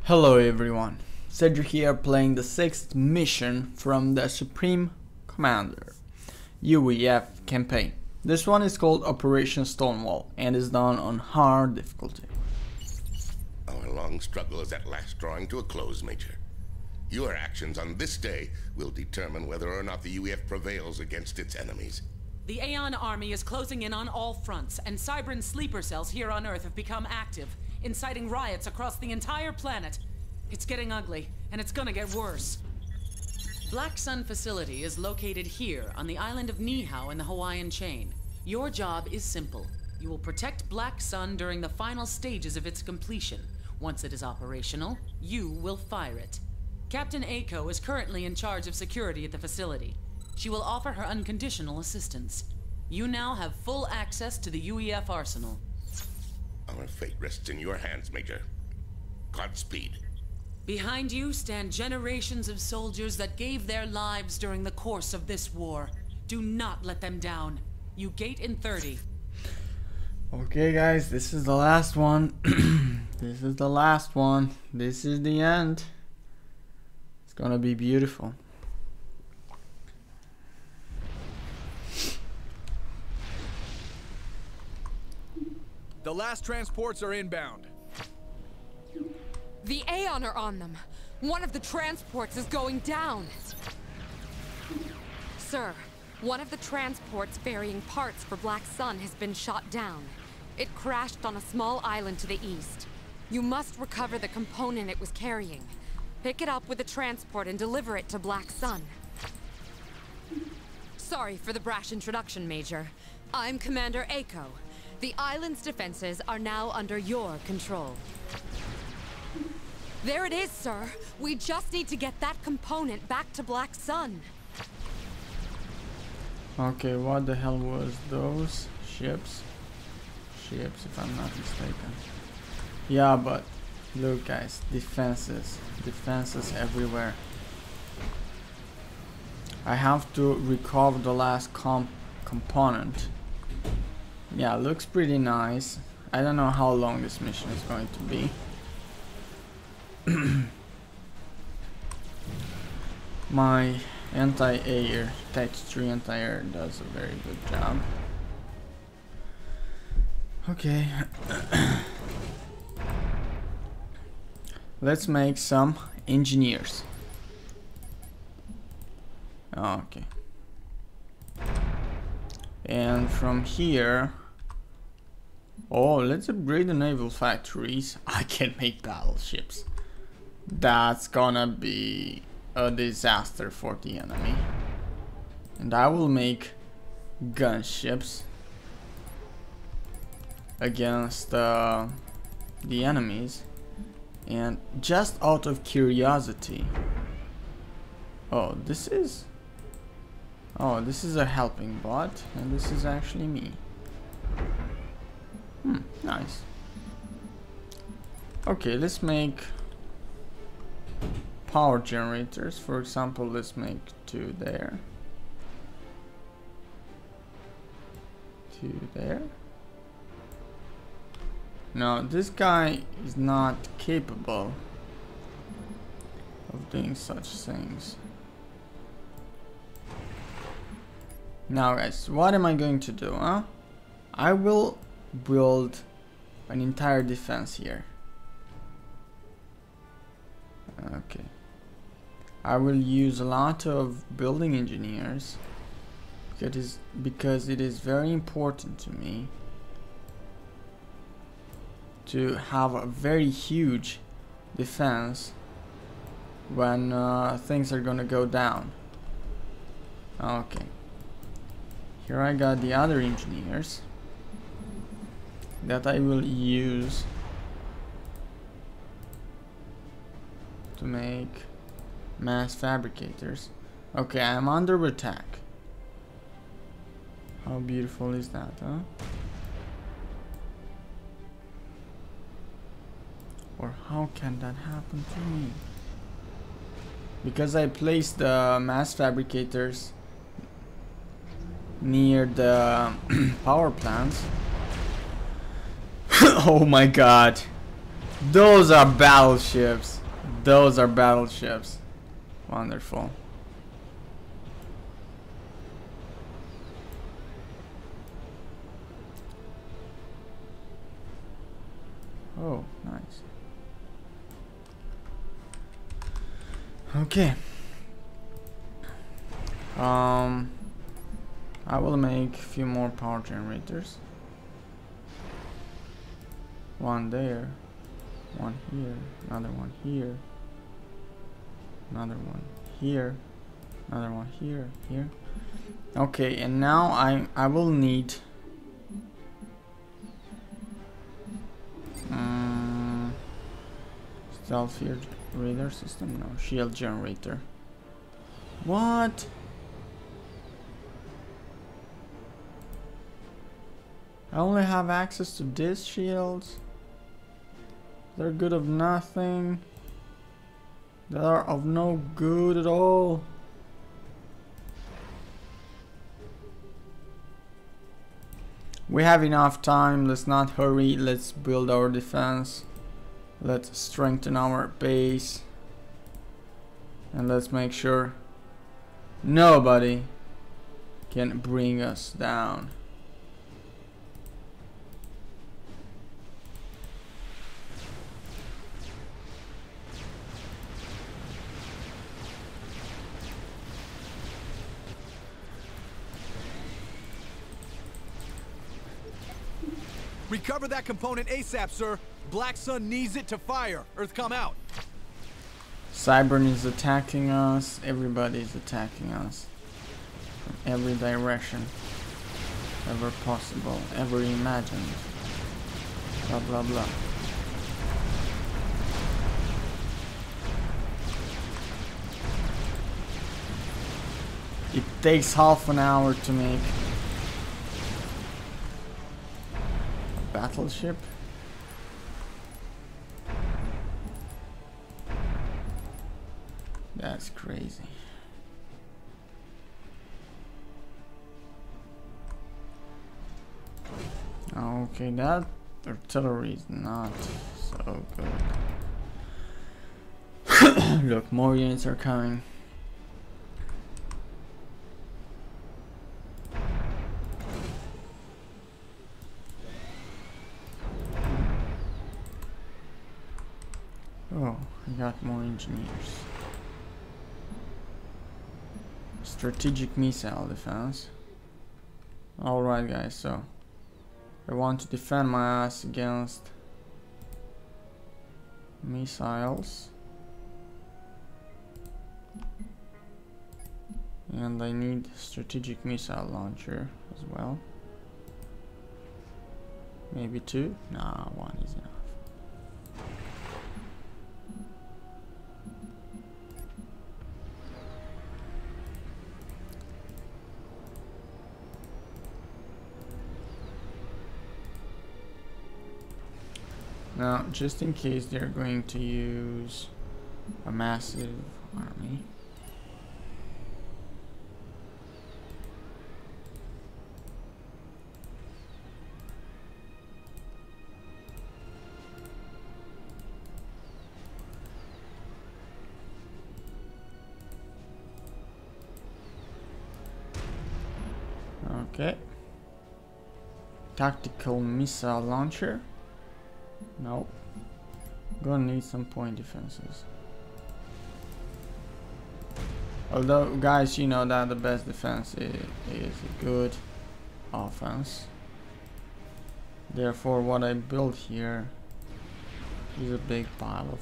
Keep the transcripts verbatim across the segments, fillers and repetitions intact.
Hello everyone, Cedric here playing the sixth mission from the Supreme Commander U E F campaign. This one is called Operation Stonewall and is done on hard difficulty. Our long struggle is at last drawing to a close, Major. Your actions on this day will determine whether or not the U E F prevails against its enemies. The Aeon army is closing in on all fronts, and Cybrans sleeper cells here on Earth have become active, inciting riots across the entire planet. It's getting ugly, and it's gonna get worse. Black Sun facility is located here on the island of Niihau in the Hawaiian chain. Your job is simple. You will protect Black Sun during the final stages of its completion. Once it is operational, you will fire it. Captain Aiko is currently in charge of security at the facility. She will offer her unconditional assistance. You now have full access to the U E F arsenal. Our fate rests in your hands, Major. Godspeed. Behind you stand generations of soldiers that gave their lives during the course of this war. Do not let them down. You gate in thirty. Okay guys, this is the last one. This is the last one. This is the end. It's gonna be beautiful. The last transports are inbound. The Aeon are on them. One of the transports is going down. Sir, one of the transports bearing parts for Black Sun has been shot down. It crashed on a small island to the east. You must recover the component it was carrying. Pick it up with the transport and deliver it to Black Sun. Sorry for the brash introduction, Major. I'm Commander Aiko. The island's defenses are now under your control. There it is, sir. We just need to get that component back to Black Sun. Okay, what the hell was those? Ships? Ships, if I'm not mistaken. Yeah, but look guys, defenses. Defenses everywhere. I have to recover the last comp component. Yeah, looks pretty nice. I don't know how long this mission is going to be. My anti-air, texture anti-air does a very good job. Okay. Let's make some engineers. Okay. And from here, oh, let's upgrade the naval factories. I can make battleships. That's gonna be a disaster for the enemy. And I will make gunships against uh, the enemies. And just out of curiosity, oh, this is oh, this is a helping bot, and this is actually me. Hmm, nice. Okay, let's make power generators. For example, let's make two there, two there. Now this guy is not capable of doing such things. Now guys, what am I going to do, huh? I will build an entire defense here. Okay. I will use a lot of building engineers because it is, because it is very important to me to have a very huge defense when uh, things are gonna go down. Okay. Here I got the other engineers that I will use to make mass fabricators. Okay, I'm under attack. How beautiful is that, huh? Or how can that happen to me? Because I placed the mass fabricators near the power plants. Oh my god. Those are battleships. Those are battleships. Wonderful. Oh, nice. Okay. Um, I will make a few more power generators. One there, one here, another one here, another one here, another one here, here. Okay, and now I I will need um, stealth field radar system. No, shield generator. What? I only have access to these shields. They're good of nothing. They are of no good at all. We have enough time. Let's not hurry. Let's build our defense. Let's strengthen our base. And let's make sure nobody can bring us down. Recover that component ASAP, sir. Black Sun needs it to fire. Earth, come out. Cybran is attacking us. Everybody is attacking us. From every direction. Ever possible. Ever imagined. Blah blah blah. It takes half an hour to make battleship. That's crazy. Okay, that artillery is not so good. Look, more units are coming. Oh, I got more engineers. Strategic missile defense. Alright guys, so I want to defend my ass against missiles. And I need strategic missile launcher as well. Maybe two? Nah, one is enough. Now, just in case they're going to use a massive army. Okay. Tactical missile launcher. Nope. Gonna need some point defenses. Although, guys, you know that the best defense is, is a good offense. Therefore, what I built here is a big pile of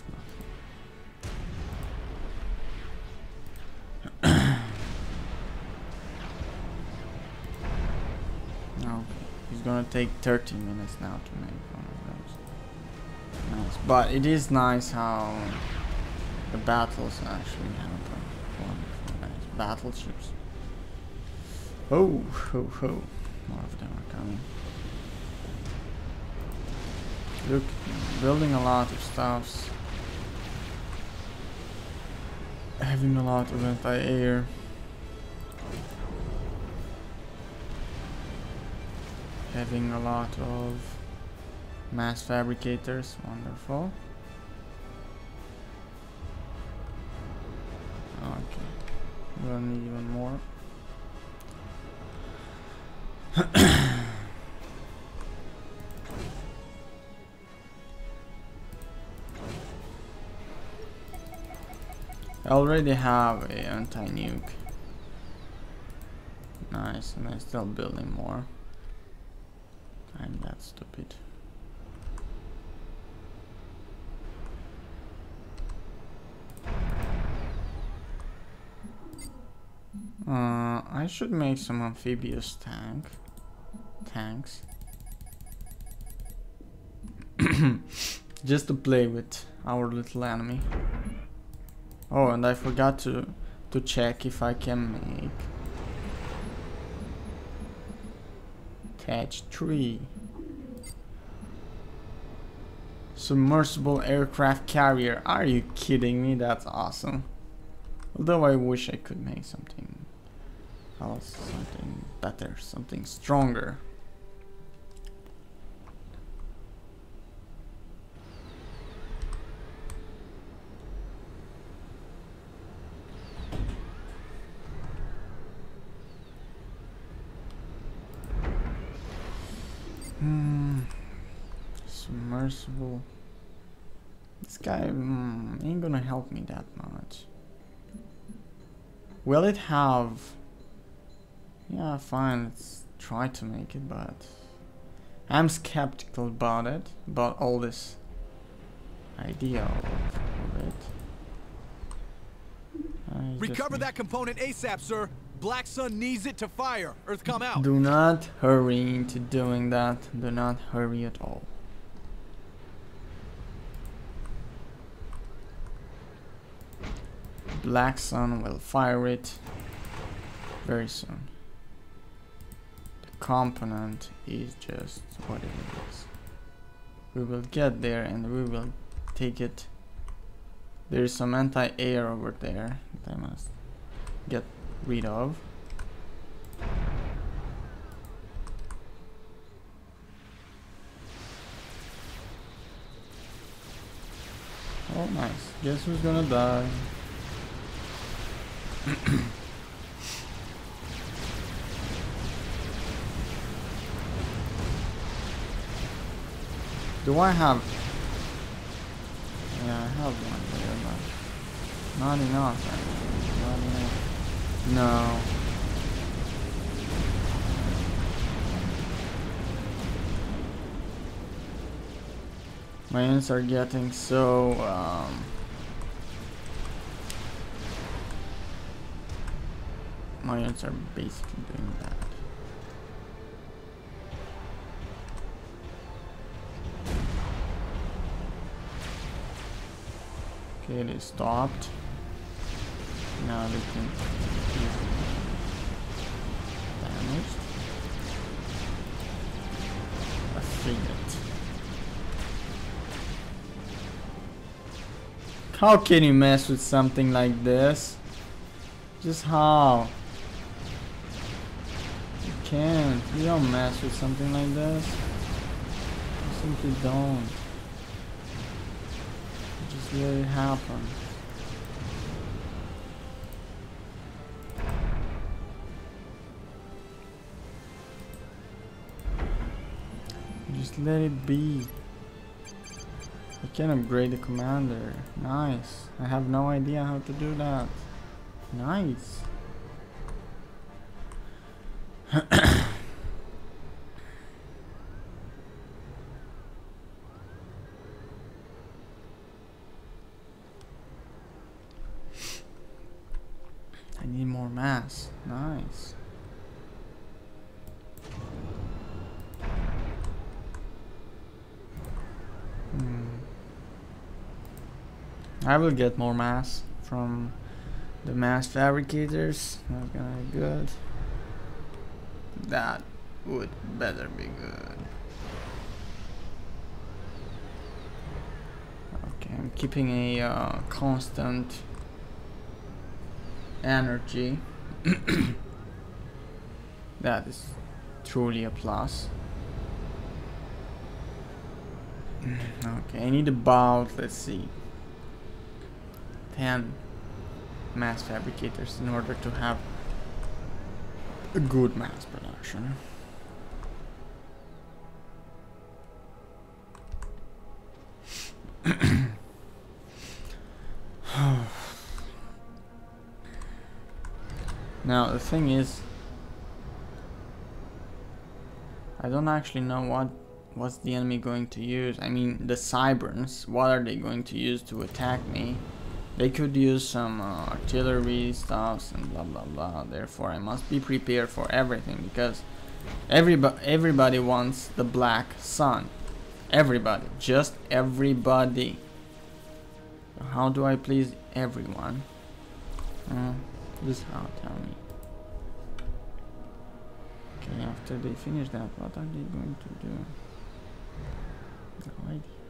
nothing. Okay, it's gonna take thirty minutes now to make one of those. Nice, but it is nice how the battles actually happen. Wonderful, nice battleships. Oh, ho, ho. More of them are coming. Look, building a lot of stuffs. Having a lot of anti-air. Having a lot of mass fabricators, wonderful. gonna need even more. I already have a anti-nuke. Nice, and I'm still building more. I'm that stupid. Uh, I should make some amphibious tank tanks just to play with our little enemy. Oh, and I forgot to to check if I can make attach tree submersible aircraft carrier. Are you kidding me? That's awesome. Although I wish I could make something else, something better, something stronger. Hmm. Submersible. This guy mm, ain't gonna help me that much. Will it have... Yeah, fine, let's try to make it, but I'm skeptical about it, about all this idea of it. Uh, Recover that component ASAP, sir. Black Sun needs it to fire. Earth, come out. Do not hurry into doing that. Do not hurry at all. Black Sun will fire it very soon. The component is just what it is. We will get there and we will take it. There is some anti-air over there that I must get rid of. Oh nice. Guess who's gonna die? Do I have... Yeah, I have one there, but not enough. Actually. Not enough. No. My units are getting so... Um, my units are basically doing that. Okay, they stopped. Now they can use damaged. A frigate. How can you mess with something like this? Just how? You can't. You don't mess with something like this. You simply don't. Just let it happen. Just let it be. I can upgrade the commander. Nice. I have no idea how to do that. Nice. I need more mass. Nice. Hmm. I will get more mass from the mass fabricators. That's gonna be good. That would better be good. Okay, I'm keeping a uh, constant energy. That is truly a plus. Okay, I need about, let's see, ten mass fabricators in order to have a good mass production. Now the thing is, I don't actually know what what's the enemy going to use. I mean, the Cybrans, what are they going to use to attack me? They could use some uh, artillery stuffs and blah blah blah. Therefore, I must be prepared for everything, because everybody everybody wants the Black Sun. Everybody, just everybody. How do I please everyone? Uh, this how, tell me. Okay, after they finish that, what are they going to do? No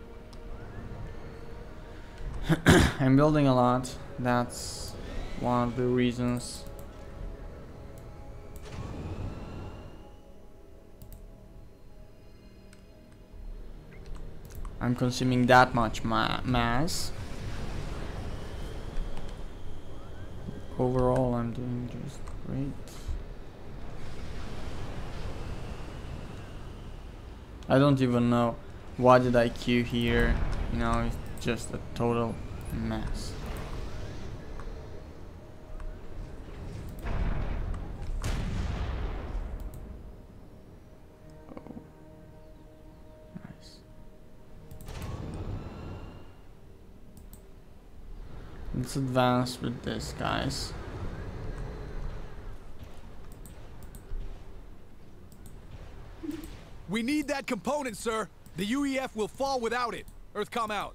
idea. I'm building a lot. That's one of the reasons. I'm consuming that much ma mass. Overall, I'm doing just great. I don't even know what did I queue here. You know, it's just a total mess. Oh, nice. Let's advance with this, guys. We need that component, sir. The U E F will fall without it. Earthcom out.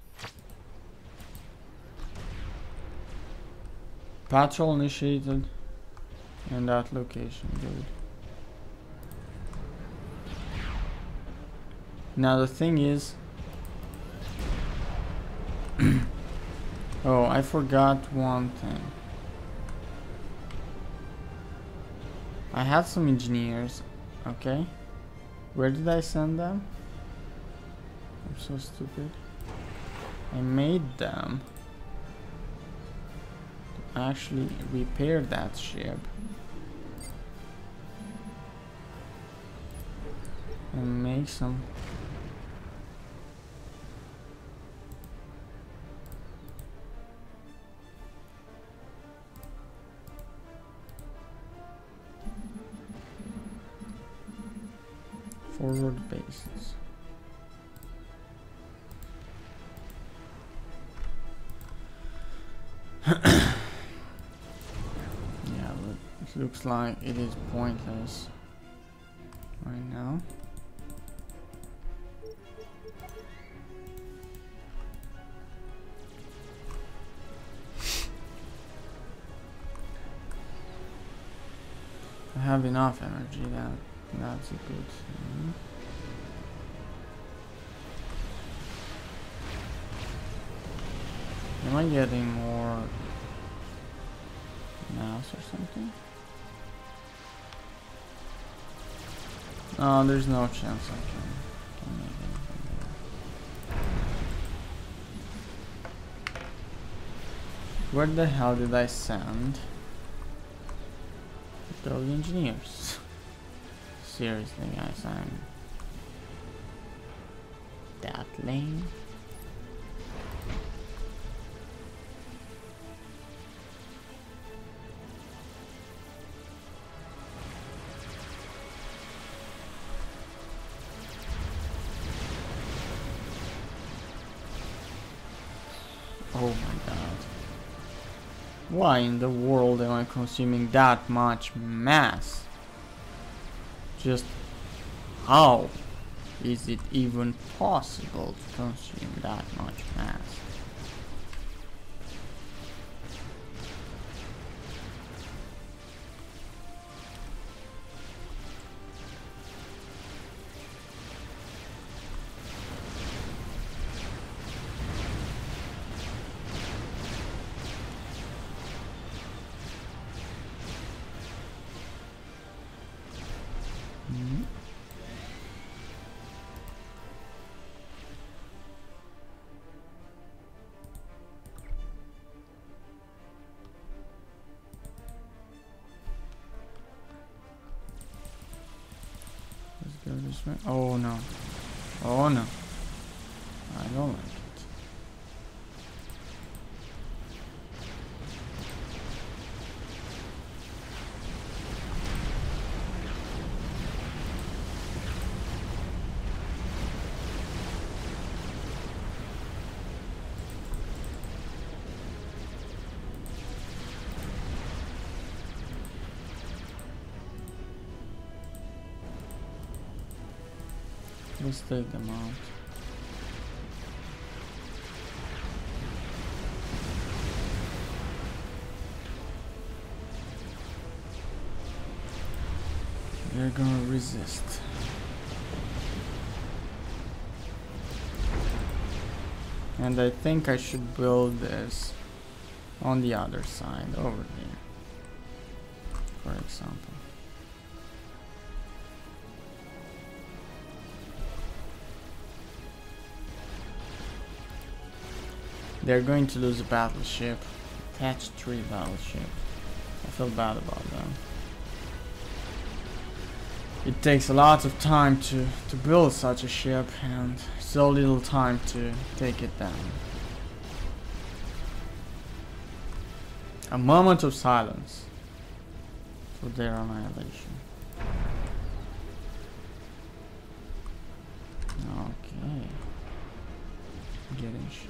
Patrol initiated in that location, good. Now the thing is, oh, I forgot one thing. I had some engineers, okay? Where did I send them? I'm so stupid. I made them to actually repair that ship and make some forward bases. Yeah, but it looks like it is pointless right now. I have enough energy, that that's a good thing. Am I getting more mass or something? Oh, there's no chance I can, can make anything there. Where the hell did I send those engineers? Seriously, guys, I'm that lame. Oh my god. Why in the world am I consuming that much mass? Just how is it even possible to consume that much mass? this way. Oh no. Oh no. I don't like it. Let's take them out. They're gonna resist. And I think I should build this on the other side, over there, for example. They're going to lose a battleship. Attach three battleship. I feel bad about that. It takes a lot of time to, to build such a ship and so little time to take it down. A moment of silence for their annihilation. Okay. Getting shit.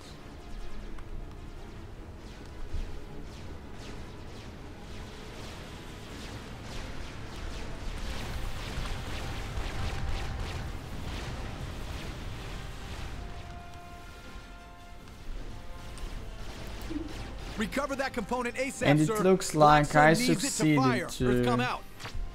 Recover that component ASAP, And it sir. looks like Black I Sun needs it to succeeded fire. to- Earth, come out.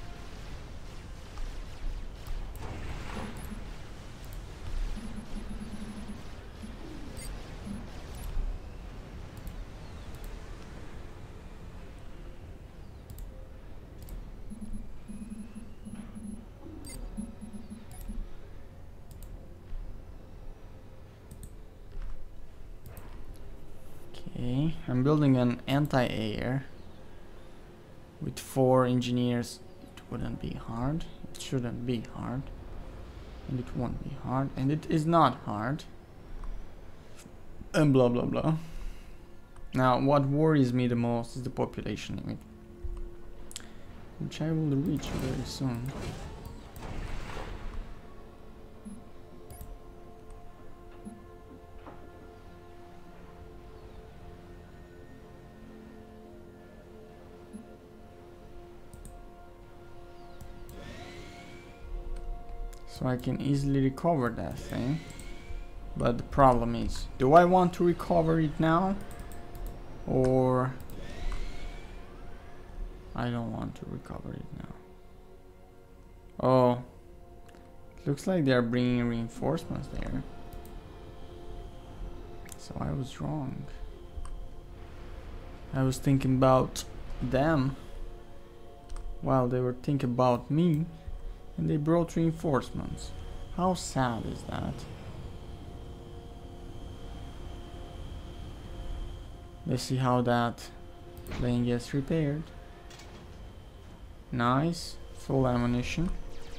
Okay, I'm building an anti-air with four engineers. It wouldn't be hard. It shouldn't be hard. And it won't be hard. And it is not hard. And blah blah blah. Now, what worries me the most is the population limit, which I will reach very soon. So I can easily recover that thing. But the problem is, do I want to recover it now? Or I don't want to recover it now. Oh, it looks like they're bringing reinforcements there. So I was wrong. I was thinking about them while they were thinking about me. And they brought reinforcements. How sad is that? Let's see how that plane gets repaired. Nice. Full ammunition.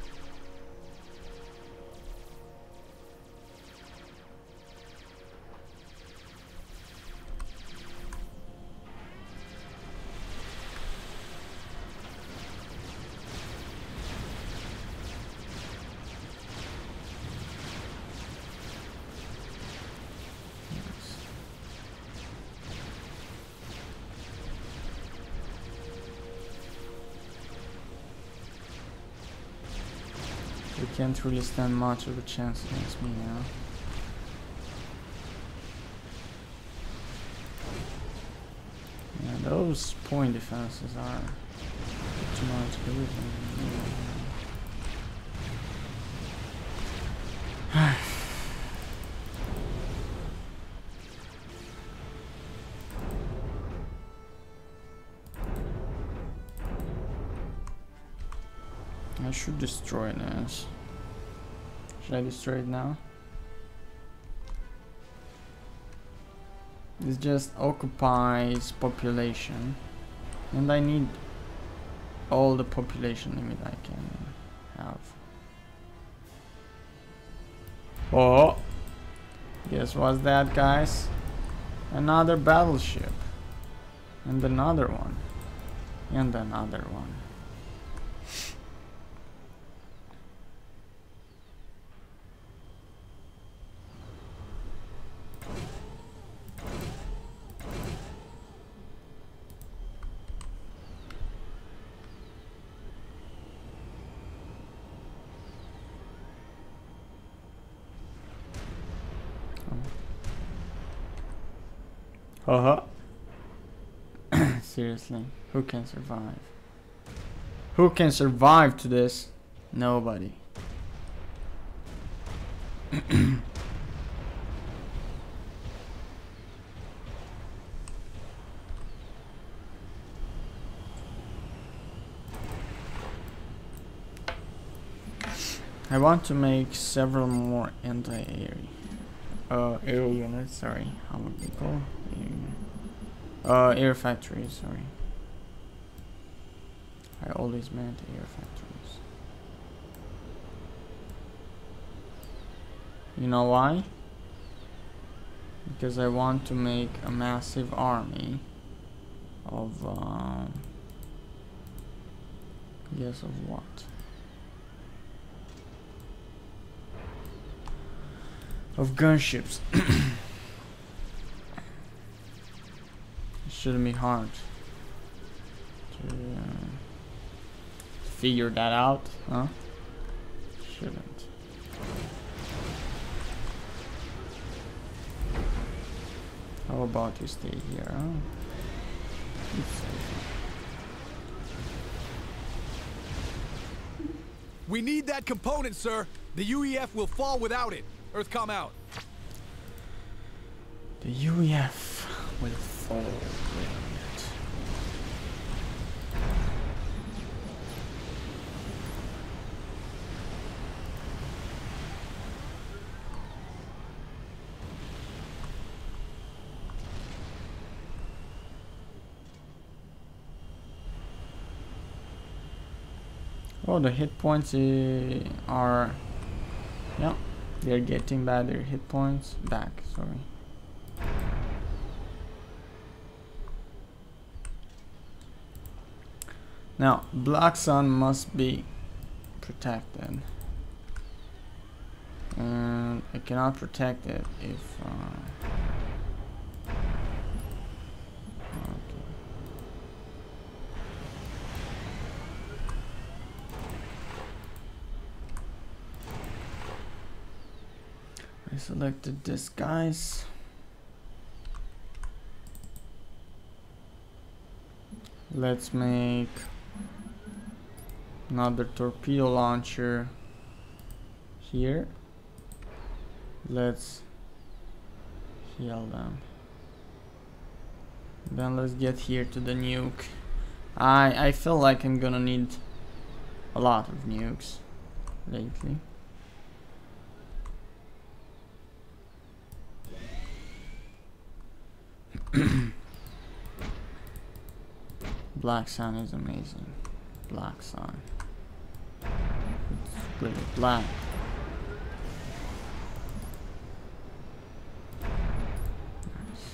They can't really stand much of a chance against me now. Yeah, those point defenses are too much good. I should destroy this. Should I destroy it now? This just occupies population, and I need all the population limit I can have. Oh, guess what's that, guys? Another battleship. And another one. And another one. Uh-huh. Seriously, who can survive? Who can survive to this? Nobody. I want to make several more anti-air uh, air units, sorry, how would they call? Uh, air factories, sorry. I always meant air factories. You know why? Because I want to make a massive army of, um, guess of what? Of gunships. Shouldn't be hard to uh, figure that out, huh? Shouldn't. How about you stay here, huh? We need that component, sir. The U E F will fall without it. Earthcom out. The U E F will fall with it. Oh, the hit points uh, are, yeah, they're getting back their hit points back, sorry. Now, Black Sun must be protected. And I cannot protect it if... Uh, okay. I selected this, guys. Let's make another torpedo launcher here. Let's heal them. Then let's get here to the nuke. I I feel like I'm gonna need a lot of nukes lately. Black Sun is amazing. Black Sun. It's really black. Nice.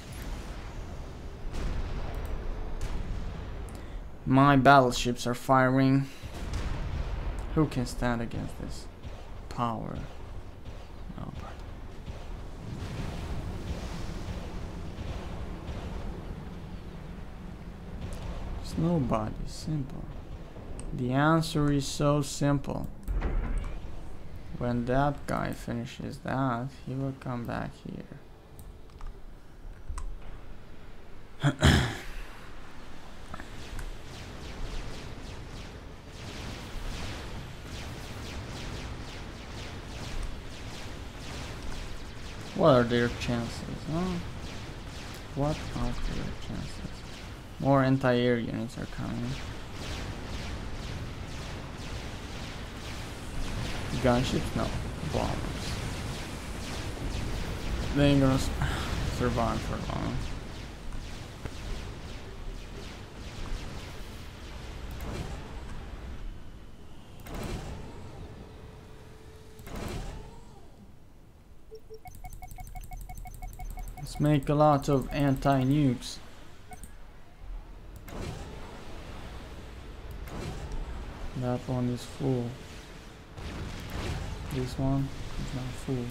My battleships are firing. Who can stand against this power? Nobody. Nobody. Simple. The answer is so simple. When that guy finishes that, he will come back here. What are their chances? Huh? What are their chances? More anti-air units are coming. Gunships? No. Bombers. They ain't gonna survive for long. Let's make a lot of anti-nukes. That one is full. This one is not full.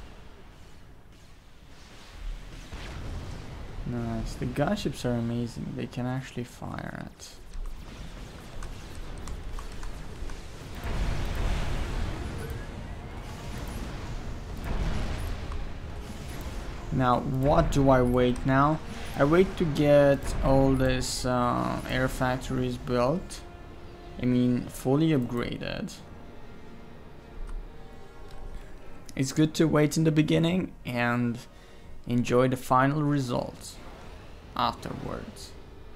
Nice. The gunships are amazing. They can actually fire at. Now, what do I wait now? I wait to get all these uh, air factories built. I mean, fully upgraded. It's good to wait in the beginning and enjoy the final results afterwards.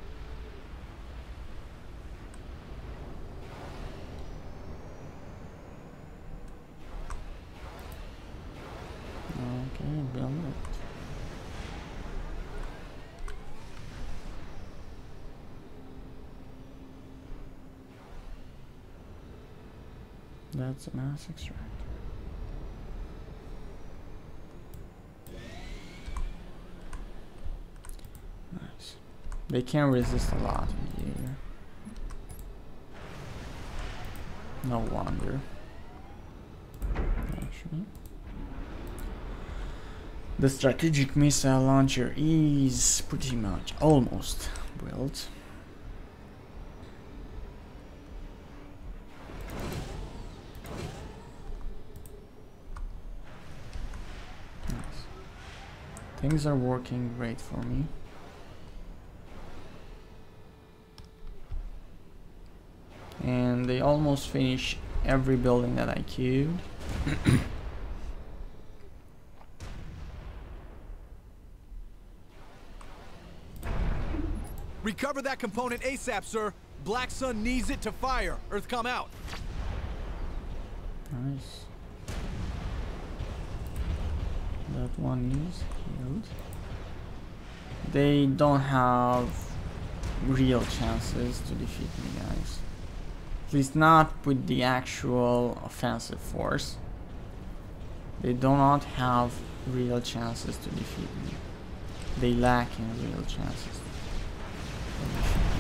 Okay, build it. That's a mass extractor. Nice. They can resist a lot in the air. No wonder. Actually. The strategic missile launcher is pretty much almost built. Things are working great for me. And they almost finish every building that I queued. Recover that component ASAP, sir. Black Sun needs it to fire. Earth, come out. Nice. That one is healed. They don't have real chances to defeat me, guys. At least not with the actual offensive force. They do not have real chances to defeat me. They lack in real chances to defeat me.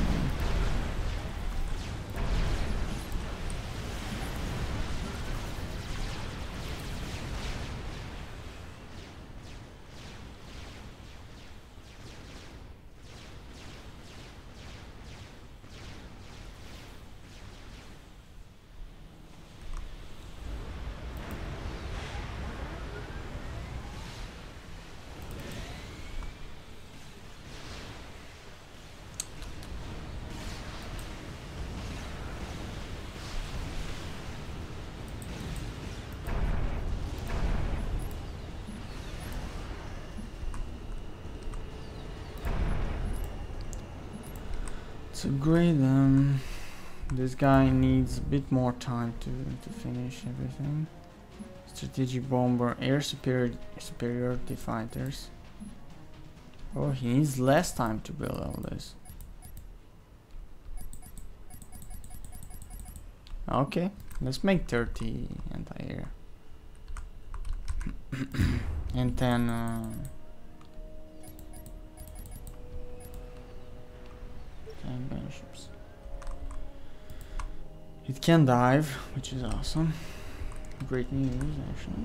To upgrade them, this guy needs a bit more time to, to finish everything. Strategic bomber, air superior, superiority fighters. Oh, he needs less time to build all this. Okay, let's make thirty anti-air. And then uh, and gunships. It can dive, which is awesome. Great news, actually.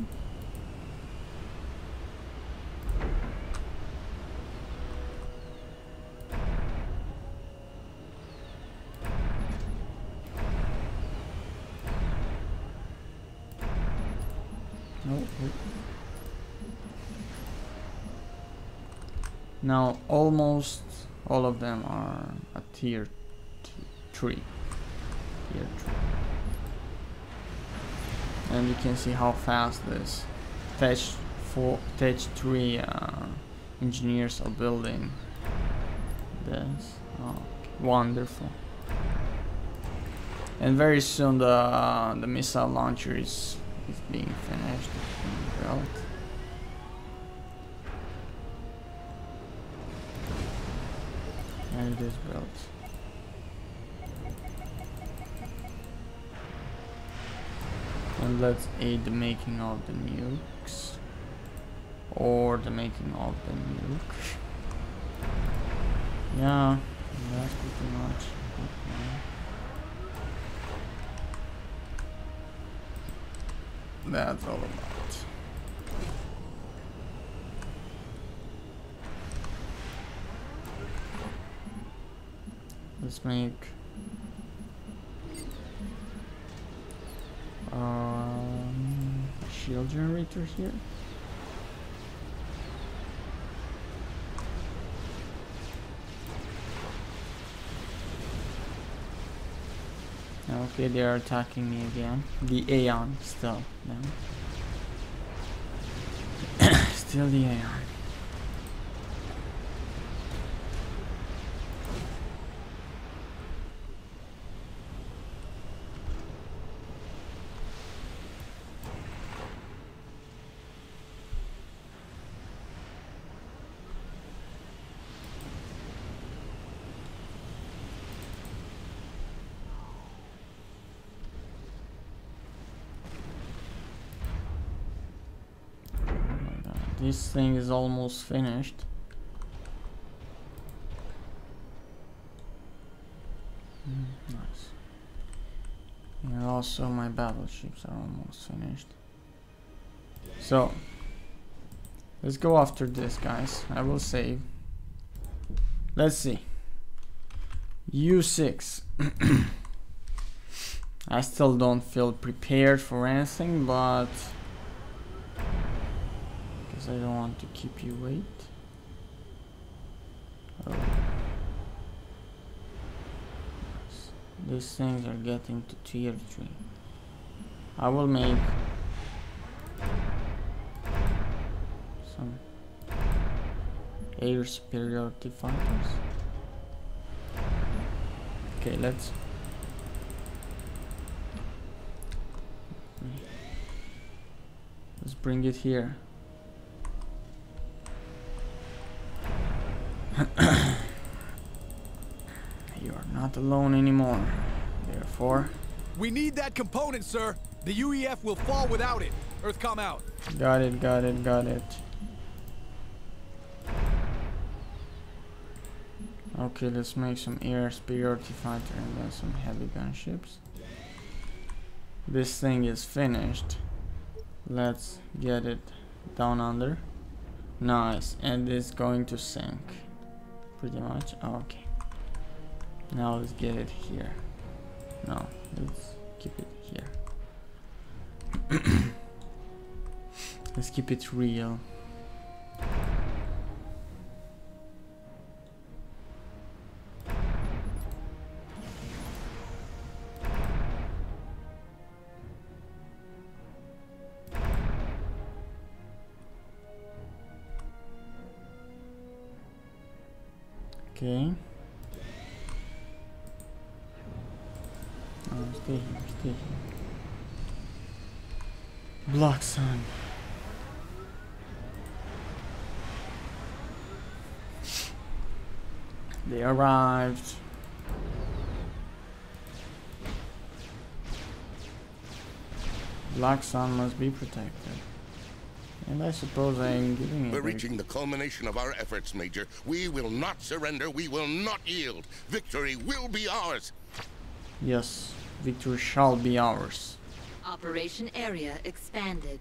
No. Now almost all of them are a tier three. Tier three. And you can see how fast this Tech four, Tech three uh, engineers are building this. Oh, wonderful! And very soon the uh, the missile launcher is is being finished, being built. And it is built. And let's aid the making of the nukes. or the making of the nuke. Yeah, that's pretty much okay. That's all about. Let's make um, a shield generator here. Okay, they are attacking me again. The Aeon still, no. Still the Aeon. This thing is almost finished. Mm, nice. And also my battleships are almost finished. So let's go after this, guys. I will save. Let's see. U six. I still don't feel prepared for anything, but I don't want to keep you wait. Oh. Yes. These things are getting to tier three. I will make some air superiority fighters. Okay, let's let's bring it here. You are not alone anymore. Therefore, we need that component, sir. The U E F will fall without it. Earthcom out. Got it, got it, got it. Okay, let's make some air superiority fighter and then some heavy gunships. This thing is finished. Let's get it down under. Nice, and it's going to sink. Pretty much. Okay. Now let's get it here. No, let's keep it here. Let's keep it real. Okay. Oh, stay here, stay here. Black Sun. They arrived. Black Sun must be protected. And I suppose I am giving it. We're reaching the culmination of our efforts, Major. We will not surrender. We will not yield. Victory will be ours. Yes, victory shall be ours. Operation area expanded.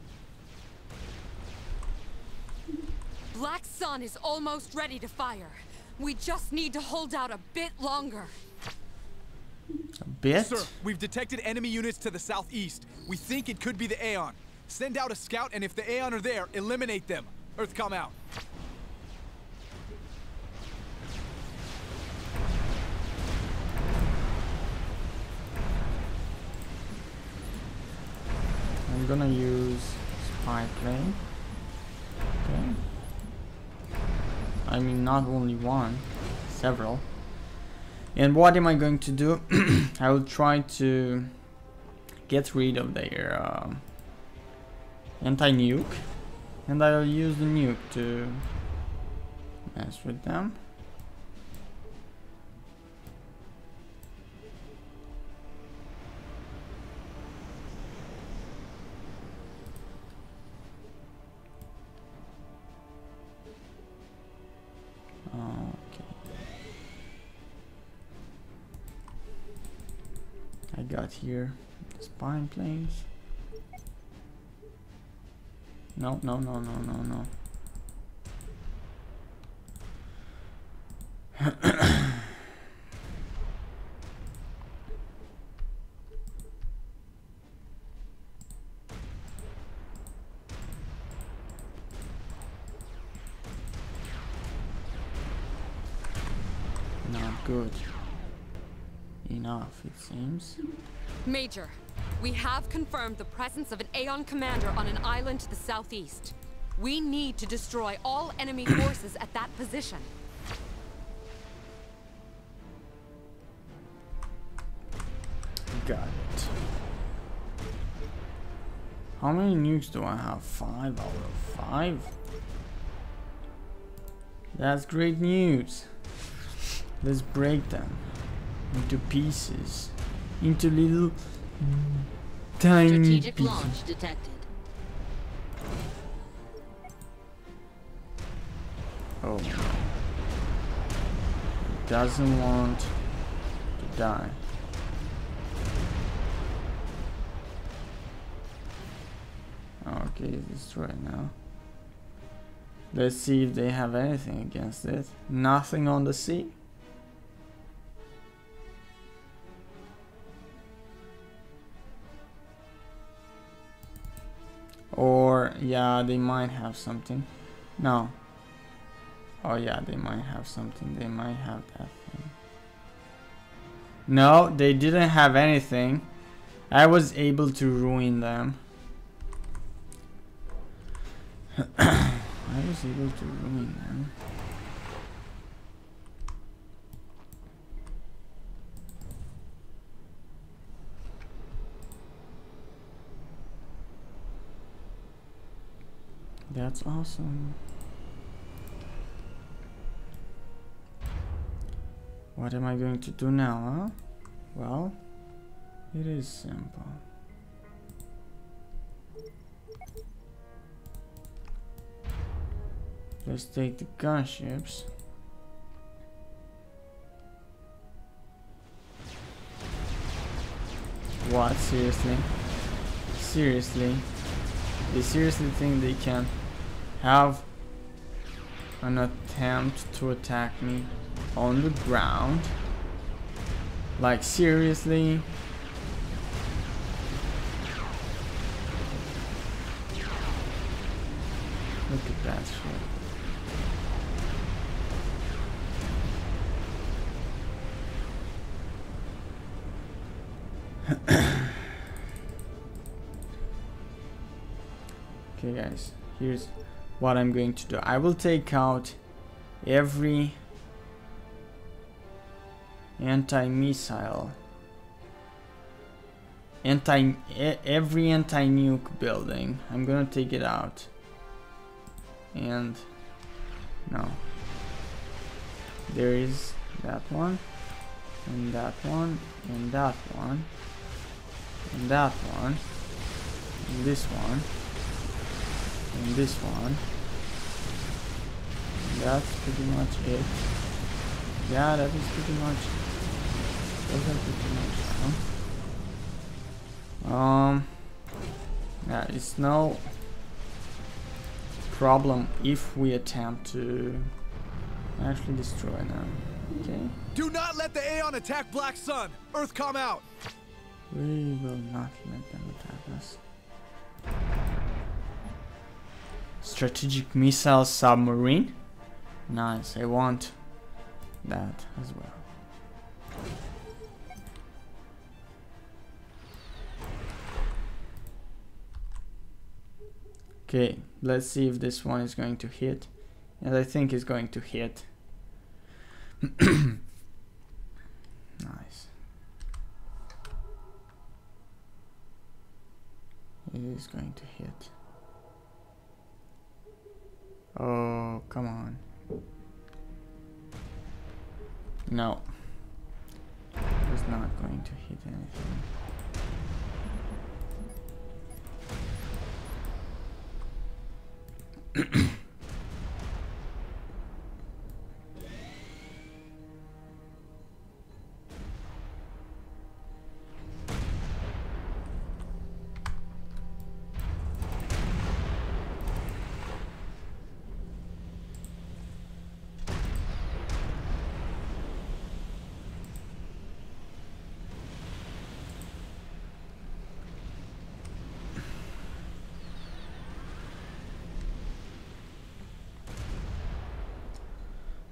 Black Sun is almost ready to fire. We just need to hold out a bit longer. A bit? Sir, we've detected enemy units to the southeast. We think it could be the Aeon. Send out a scout, and if the Aeon are there, eliminate them. Earthcom out. I'm gonna use spy plane. Okay. I mean, not only one, several. And what am I going to do? I will try to get rid of their uh, anti-nuke, and I'll use the nuke to mess with them. got here? Spine planes. No, no, no, no, no, no. Not good enough, it seems. Major, we have confirmed the presence of an Aeon commander on an island to the southeast. We need to destroy all enemy forces at that position. Got it. How many nukes do I have? Five out of five? That's great news. Let's break them into pieces. Into little tiny Strategic pieces. launch detected. Oh no. It doesn't want to die. Okay, it's destroyed now. Let's see if they have anything against it. Nothing on the sea. Or, yeah, they might have something. No. Oh yeah, they might have something. They might have that thing. No, they didn't have anything. I was able to ruin them. I was able to ruin them. That's awesome. What am I going to do now, huh? Well, it is simple. Let's take the gunships. What? Seriously? Seriously? They seriously think they can have an attempt to attack me on the ground? Like, seriously? Look at that shit. Okay guys, here's what I'm going to do. I will take out every anti-missile, anti e every anti-nuke building. I'm gonna take it out. And no, there is that one, and that one, and that one, and that one, and this one, and this one. And that's pretty much it. Yeah, that is pretty much. Those are pretty much down. Um. Yeah, it's no problem if we attempt to actually destroy them. Okay. Do not let the Aeon attack Black Sun. Earth, come out. We will not let them attack us. Strategic missile submarine. Nice. I want that as well. Okay, let's see if this one is going to hit. And I think it's going to hit. Nice. It is going to hit. Oh, come on. No. It's not going to hit anything.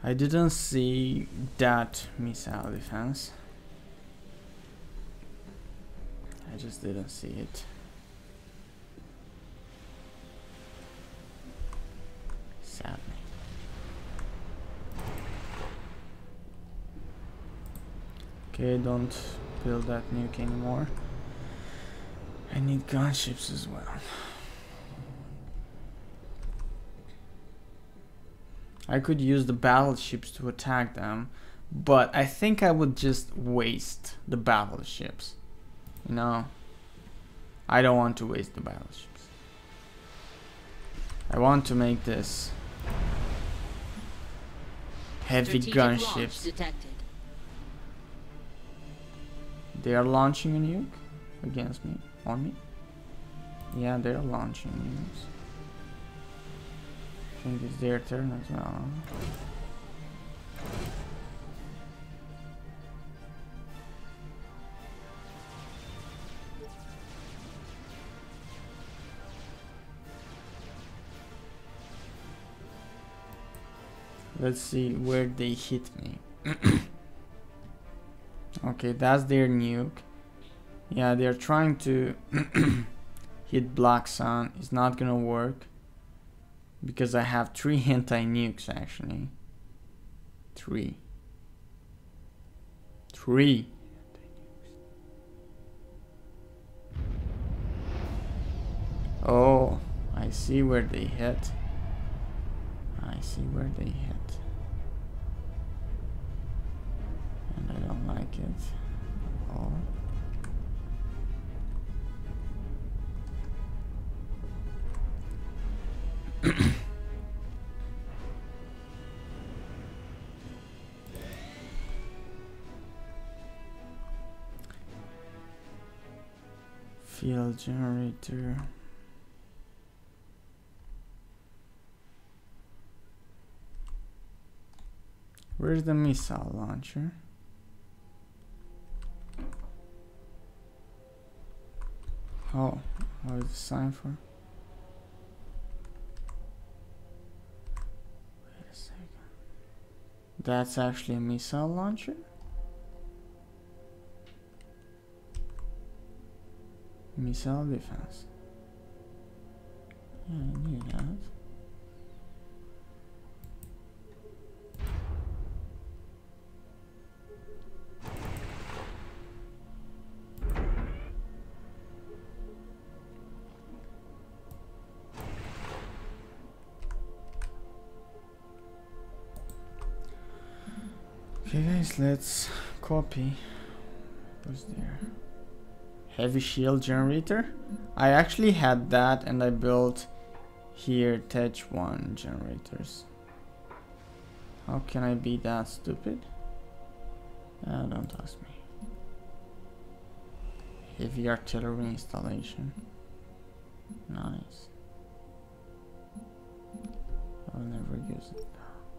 I didn't see that missile defense. I just didn't see it. Sadly. Okay, don't build that nuke anymore. I need gunships as well. I could use the battleships to attack them, but I think I would just waste the battleships. You know? I don't want to waste the battleships. I want to make this heavy gunships. Detected. They are launching a nuke against me, on me. Yeah, they're launching nukes. I think it's their turn as well. Let's see where they hit me. Okay, that's their nuke. Yeah, they're trying to hit Black Sun. It's not gonna work because I have three anti-nukes actually. Three. Three. Oh, I see where they hit. I see where they hit. And I don't like it. Oh. Field generator. Where's the missile launcher? Oh, what is the sign for? Wait a second. That's actually a missile launcher? Missile defense. Yeah, I knew that. Okay guys, let's copy. What's there? Heavy shield generator. I actually had that and I built here Tech one generators. How can I be that stupid? Ah, don't ask me. Heavy artillery installation. Nice. I'll never use it.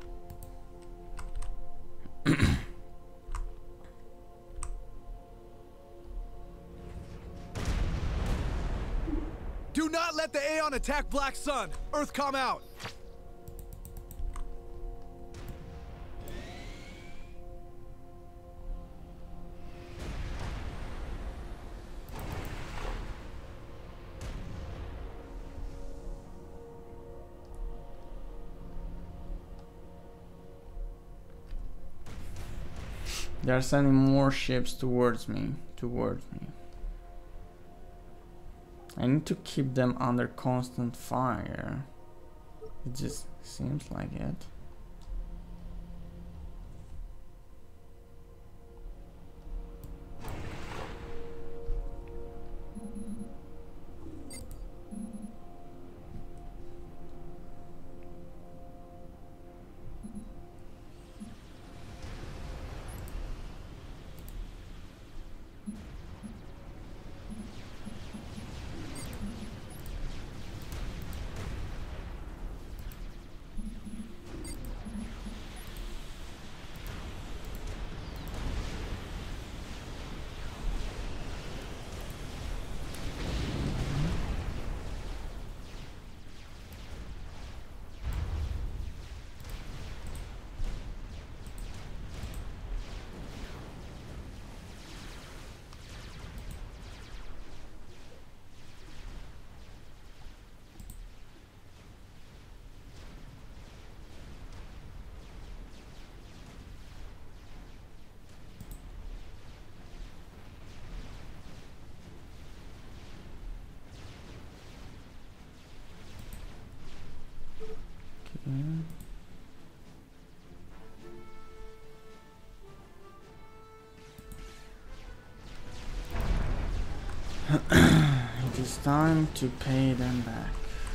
Do not let the Aeon attack Black Sun. Earthcom out. They are sending more ships towards me, towards me. I need to keep them under constant fire. It just seems like it. It is time to pay them back.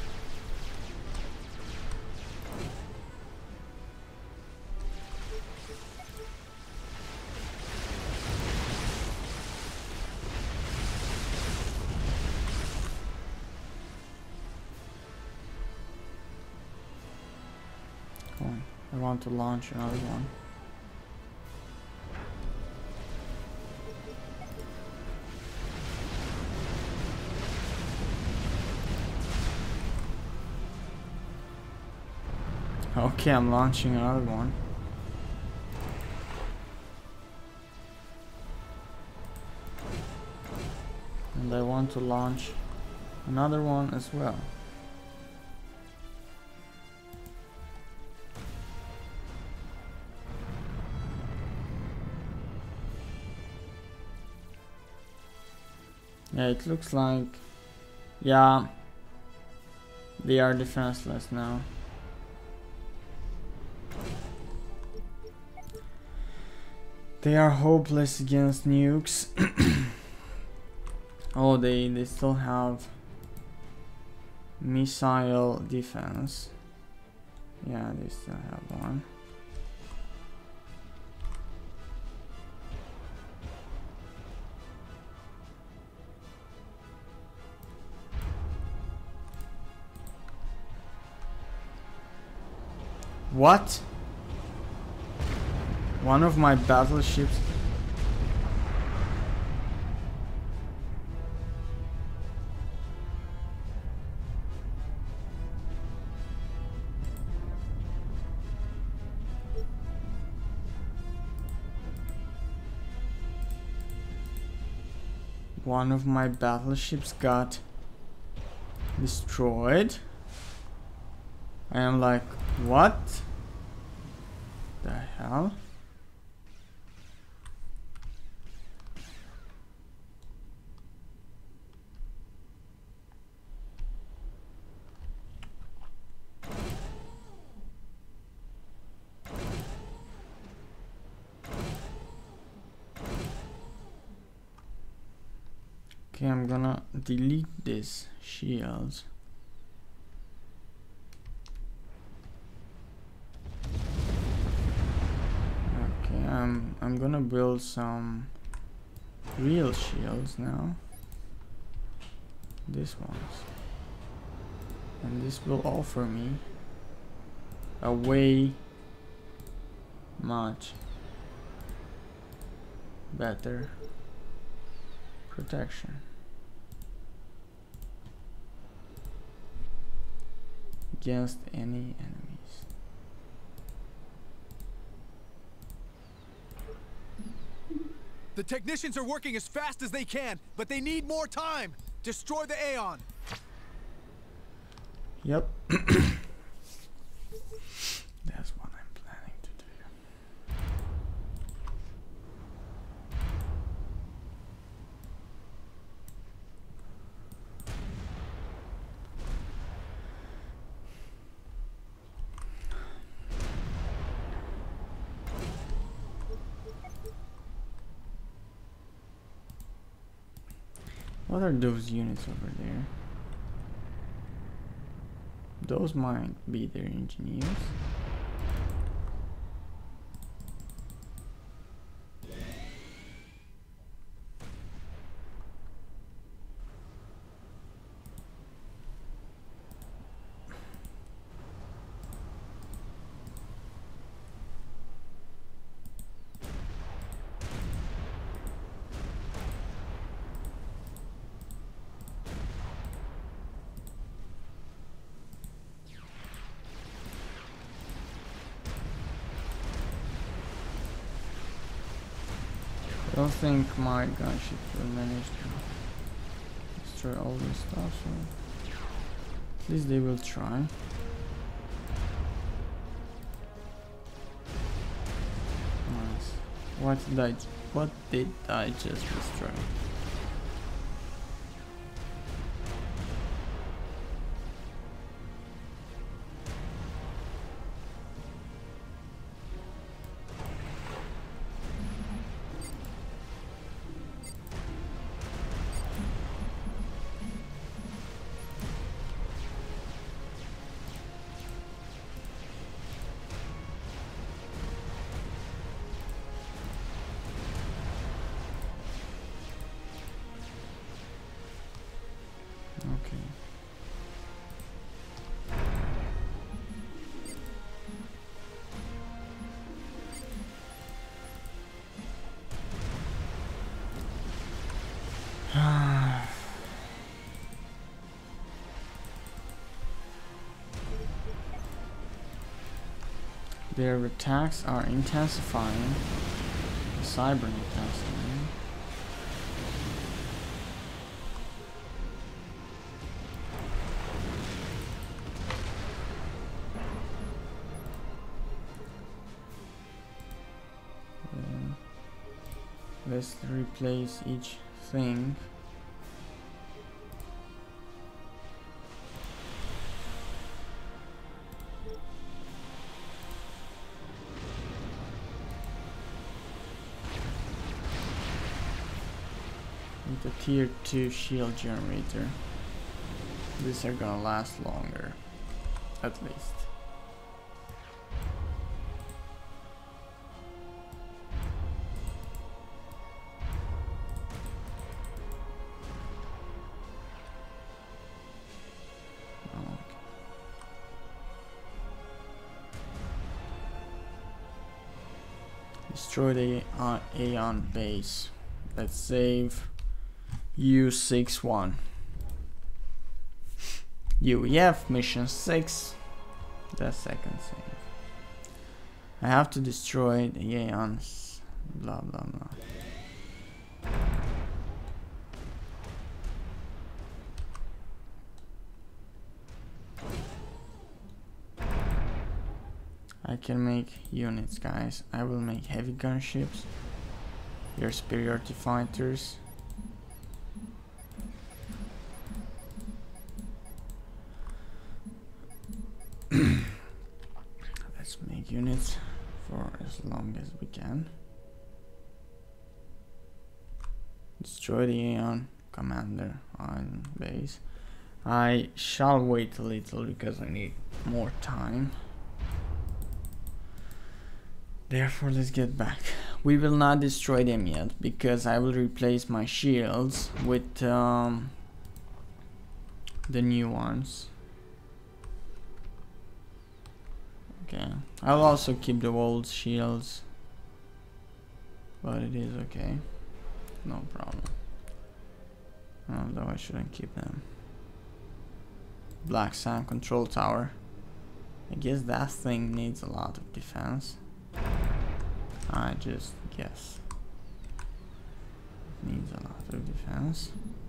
Come on, I want to launch another one. Okay, I'm launching another one. And I want to launch another one as well. Yeah, it looks like, yeah, they are defenseless now. They are hopeless against nukes. Oh, they, they still have missile defense. Yeah, they still have one. What? One of my battleships. One of my battleships got destroyed. I am like, what the hell? Okay, I'm gonna delete this shields. Okay, I'm I'm gonna build some real shields now. This ones. And this will offer me a way much better protection against any enemies. The technicians are working as fast as they can, but they need more time. Destroy the Aeon. Yep. That's what I'm planning to do. What are those units over there? Those might be their engineers. I don't think my gunship will manage to destroy all this stuff, so at least they will try. Nice. What did I, what did I just destroy? Okay. Their attacks are intensifying. The Cybran intensifying. Uh, let's replace each thing. The tier two shield generator. These are gonna last longer, at least. Okay. Destroy the uh, Aeon base. Let's save. U sixty-one. U E F mission six. The second save. I have to destroy the Aeons. Blah blah blah. I can make units, guys. I will make heavy gunships. Your superiority fighters. Let's make units for as long as we can. Destroy the Aeon commander on base. I shall wait a little because I need more time. Therefore, let's get back. We will not destroy them yet because I will replace my shields with um, the new ones. Okay, I'll also keep the old shields, but it is okay, no problem. Although I shouldn't keep them. Black Sand Control Tower. I guess that thing needs a lot of defense. I just guess. It needs a lot of defense.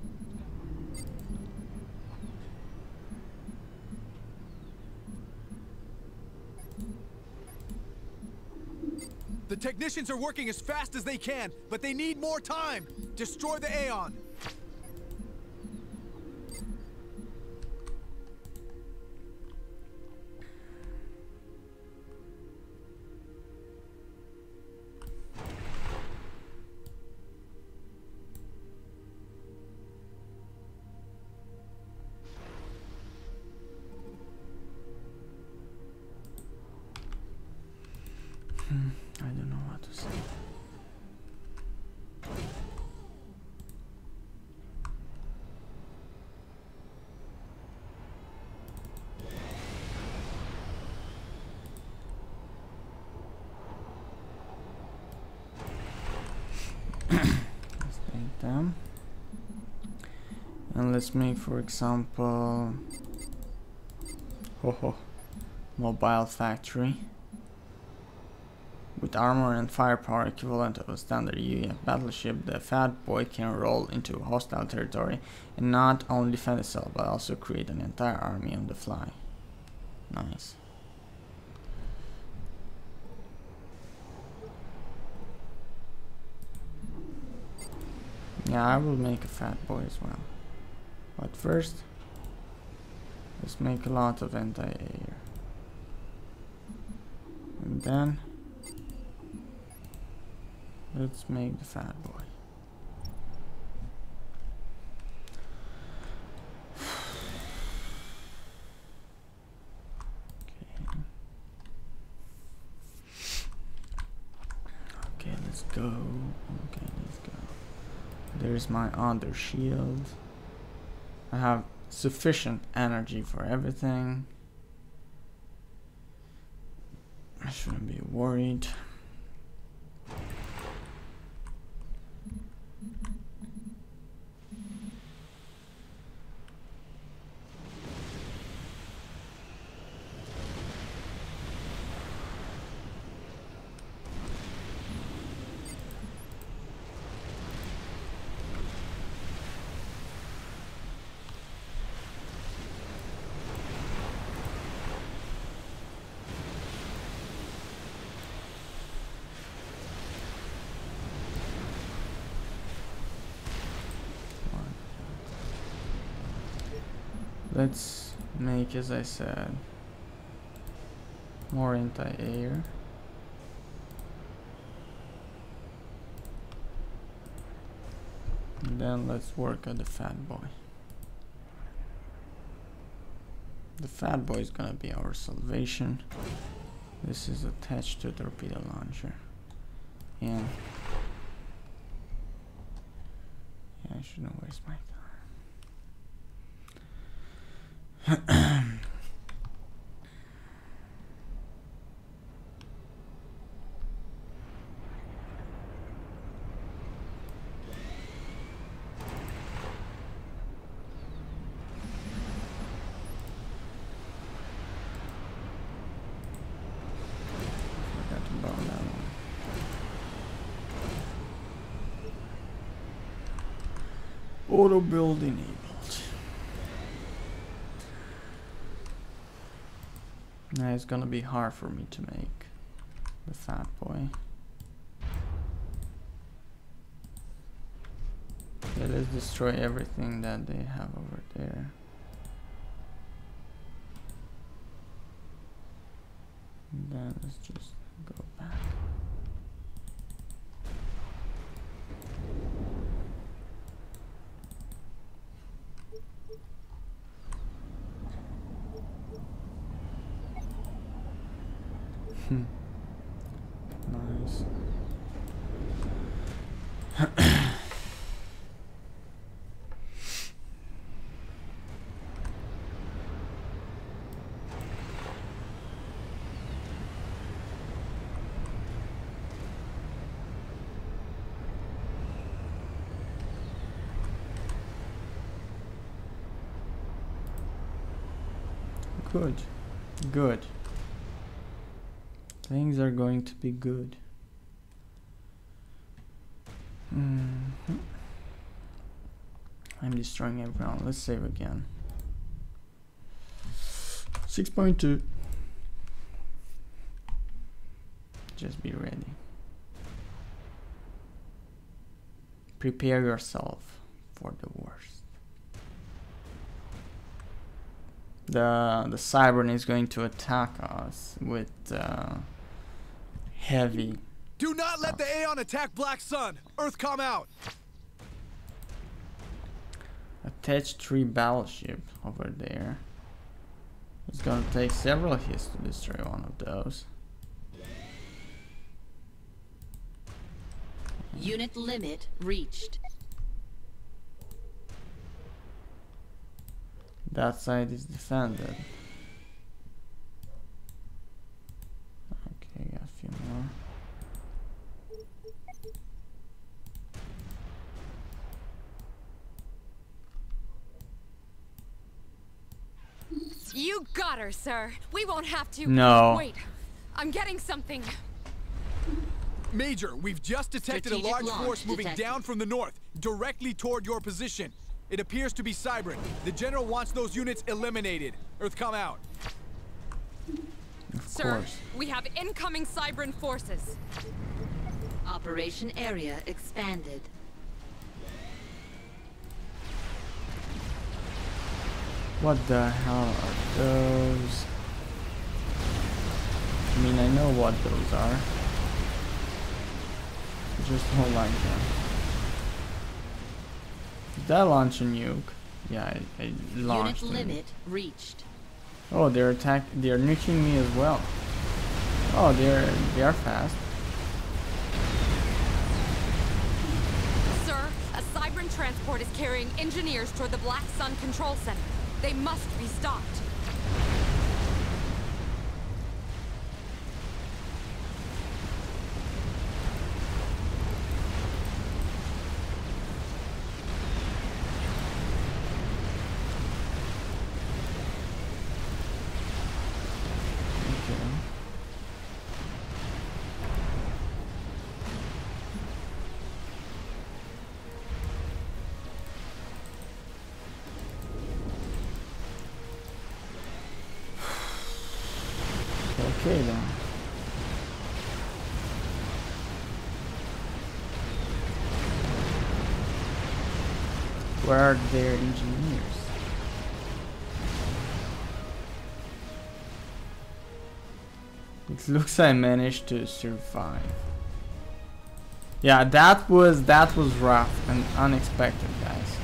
The technicians are working as fast as they can, but they need more time. Destroy the Aeon. I don't know what to say. Let's take them. And let's make, for example, ho ho, mobile factory. With armor and firepower equivalent of a standard U E F battleship, the Fat Boy can roll into hostile territory and not only defend itself but also create an entire army on the fly. Nice. Yeah, I will make a Fat Boy as well. But first, let's make a lot of anti-air. And then let's make the Fat Boy. Okay. Okay, let's go. Okay, let's go. There's my other shield. I have sufficient energy for everything. I shouldn't be worried. Let's make, as I said, more anti-air. And then let's work on the fat boy. The fat boy is gonna be our salvation. This is attached to a torpedo launcher. And yeah, I shouldn't waste my time. Forgot to burn that one. Auto build enabled. Now it's gonna be hard for me to make the fat boy. Yeah, let's destroy everything that they have over there. And then let's just go back. Nice. Good. Good. Things are going to be good. Mm-hmm. I'm destroying everyone. Let's save again. six point two. Just be ready. Prepare yourself for the worst. The the Cybran is going to attack us with uh, heavy. Do not let the Aeon attack Black Sun. Earthcom out. Attach three battleship over there. It's gonna take several hits to destroy one of those. Unit limit reached. That side is defended. Okay, got a few more. You got her, sir. We won't have to. No. Wait, I'm getting something. Major, we've just detected Strategic a large launch force moving detected. down from the north, directly toward your position. It appears to be Cybran. The general wants those units eliminated. Earthcom out. Of Sir, course. we have incoming Cybran forces. Operation area expanded. What the hell are those? I mean, I know what those are. Just hold on here. Did that launch a nuke? Yeah, I, I launched Unit it. limit reached. Oh, they're attack. They're nuking me as well. Oh, they're they are fast. Sir, a Cybran transport is carrying engineers toward the Black Sun control center. They must be stopped. Okay then. Where are their engineers? It looks I managed to survive. Yeah, that was that was rough and unexpected, guys.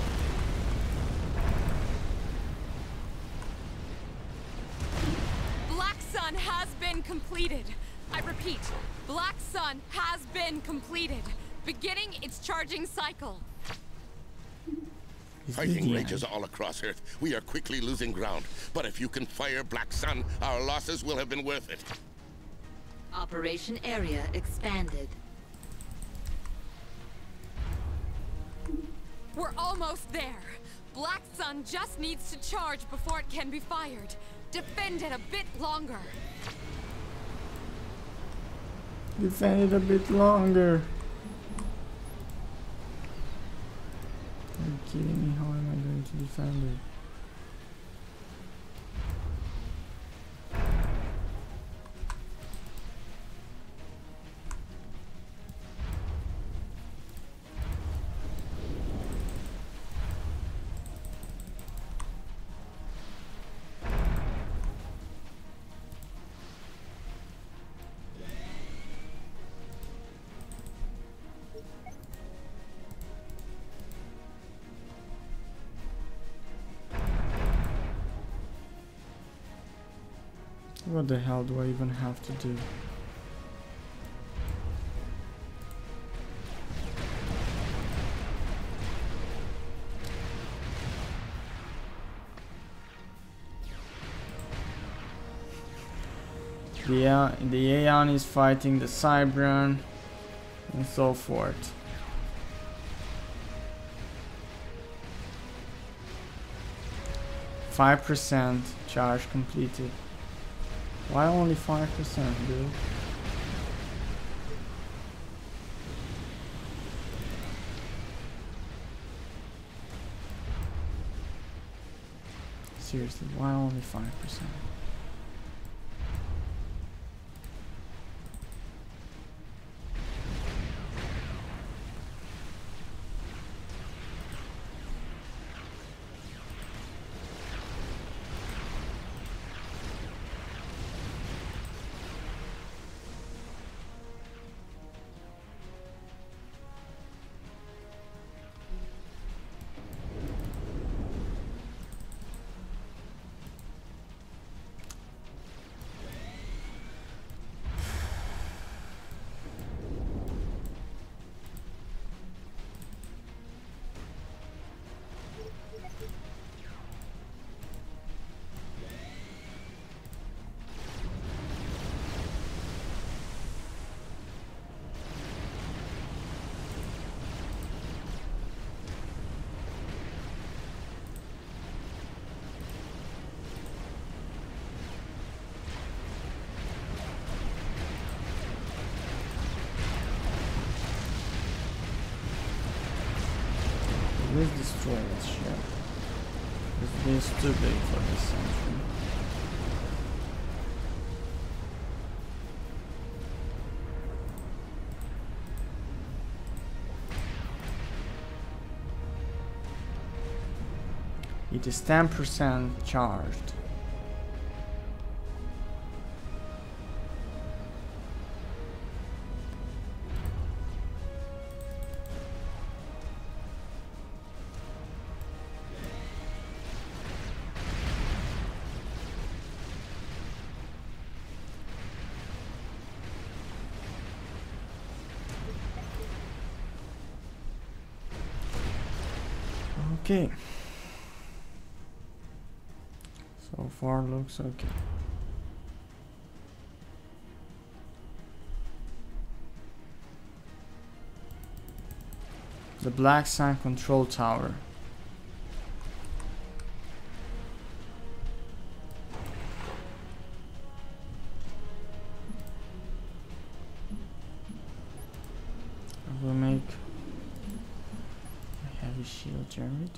Has been completed. I repeat, Black Sun has been completed, beginning its charging cycle. Fighting rages all across Earth. We are quickly losing ground. But if you can fire Black Sun, our losses will have been worth it. Operation area expanded. We're almost there. Black Sun just needs to charge before it can be fired. Defend it a bit longer. Defend it a bit longer. Are you kidding me? How am I going to defend it? What the hell do I even have to do? Yeah, the Aeon is fighting the Cybran and so forth. five percent charge completed. Why only five percent, dude? Seriously, why only five percent? Let's destroy this ship. This is too big for this century. It is ten percent charged. Okay. So far looks okay. The Black Sun Control Tower. I will make a heavy shield generator.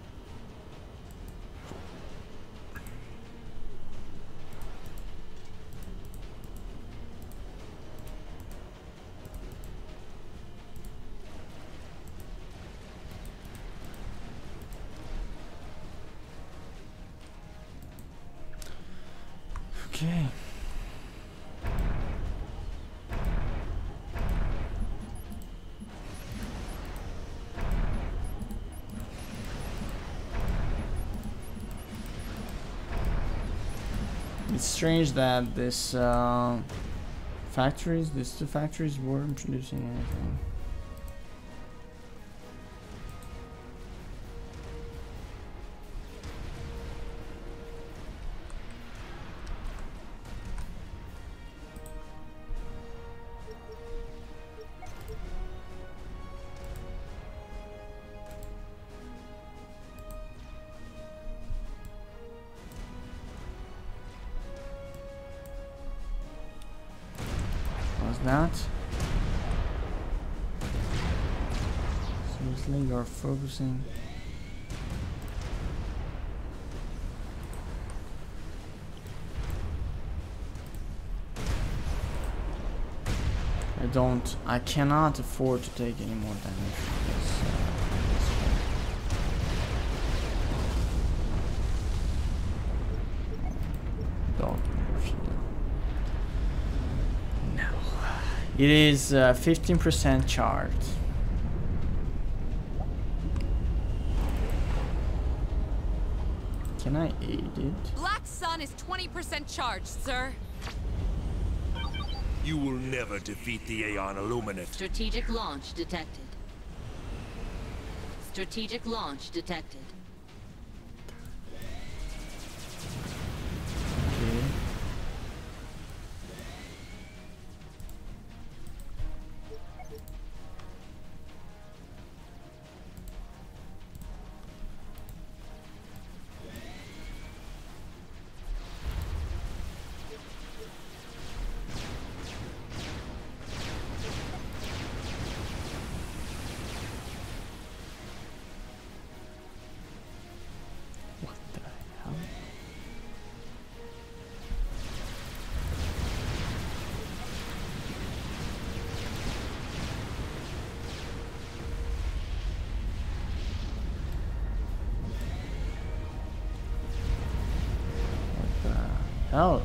Okay. It's strange that this uh, factories, these two factories weren't producing anything. That seriously, you're focusing. I don't I cannot afford to take any more damage from this, uh, this dog. It is uh, fifteen percent charged. Can I aid it? Black Sun is twenty percent charged, sir. You will never defeat the Aeon Illuminate. Strategic launch detected. Strategic launch detected. Okay. Hell.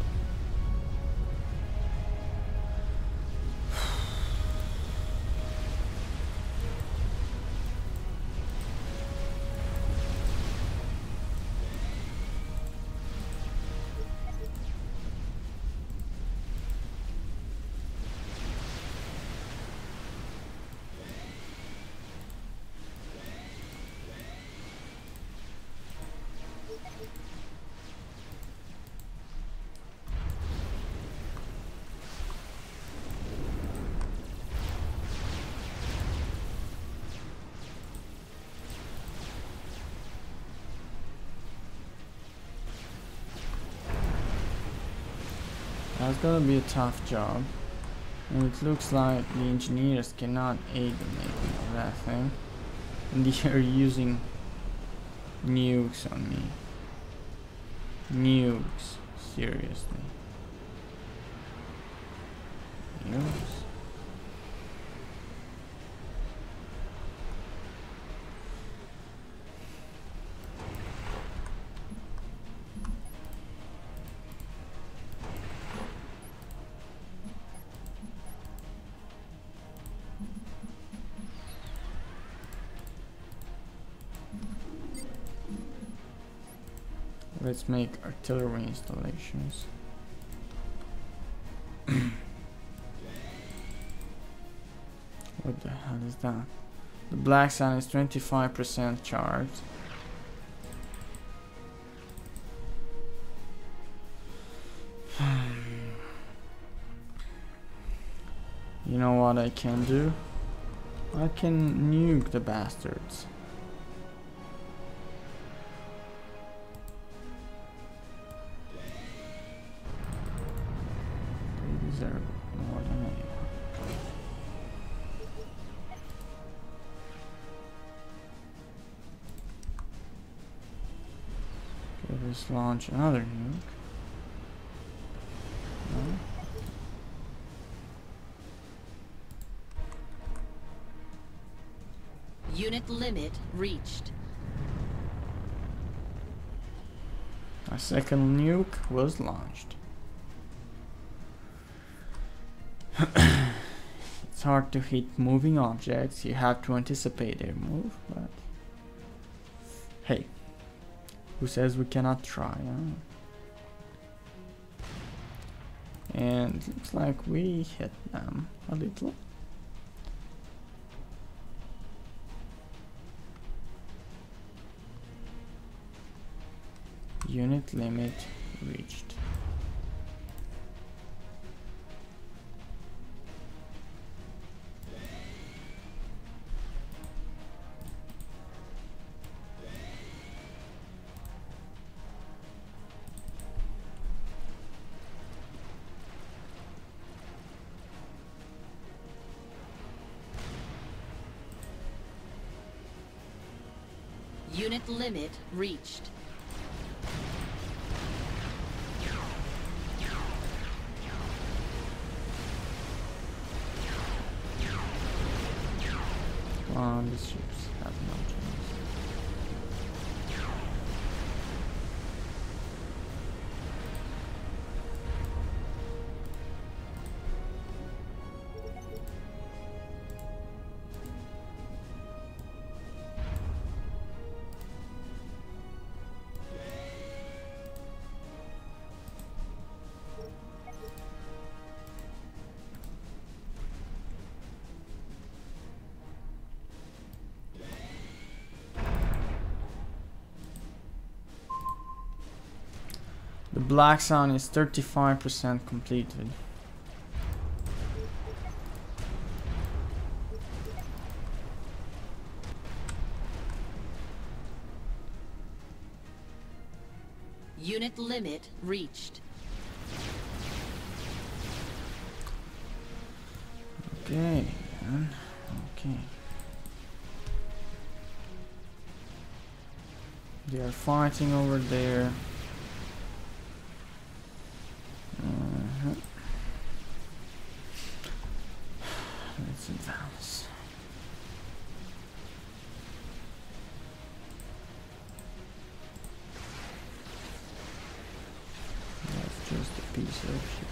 That's gonna be a tough job, and it looks like the engineers cannot aid the making of that thing, and they are using nukes on me. Nukes, seriously. Nukes? Let's make artillery installations. What the hell is that? The Black Sun is twenty-five percent charged. You know what I can do? I can nuke the bastards. They deserve more than anyone. Okay, let's launch another nuke. No. Unit limit reached. A second nuke was launched. It's hard to hit moving objects. You have to anticipate their move, but hey, who says we cannot try, huh? And it looks like we hit them a little. Unit limit reached. Unit limit reached. Well, these ships have no chance. The Black Sun is thirty-five percent completed. Unit limit reached. Okay, man. Okay. They are fighting over there. Uh-huh. Let's advance. That's just a piece of shit.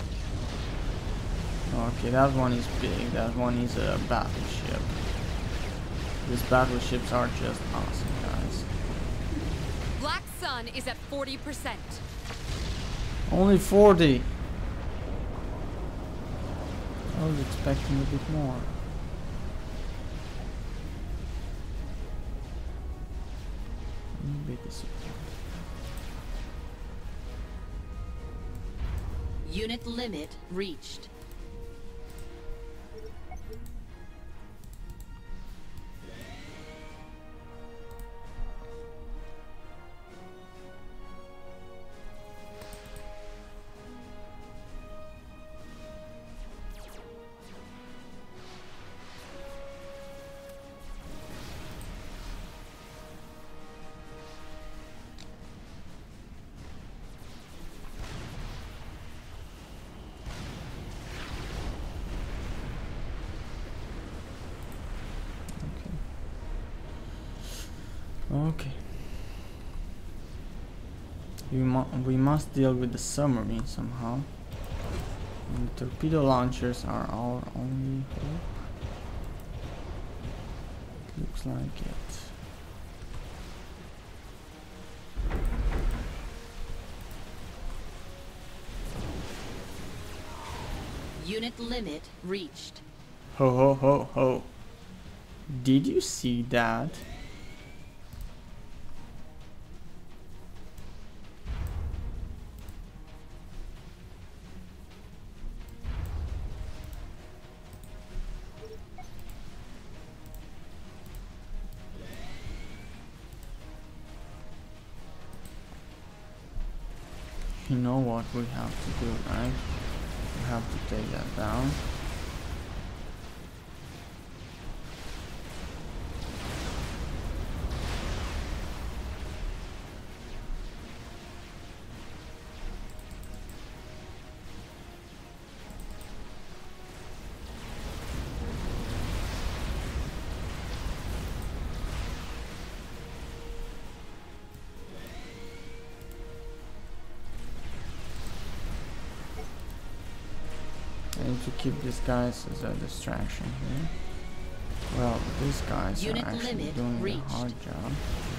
Okay, that one is big. That one is a battleship. These battleships are just awesome, guys. Black Sun is at forty percent. Only forty. I was expecting a bit more. I'm a bit disappointed. Unit limit reached. Okay. We, mu we must deal with the submarine somehow. And the torpedo launchers are our only hope. Looks like it. Unit limit reached. Ho ho ho ho. Did you see that? You know what we have to do, right? We have to take that down. I need to keep these guys as a distraction here. Well, these guys Unit are actually limit doing reached. the hard job.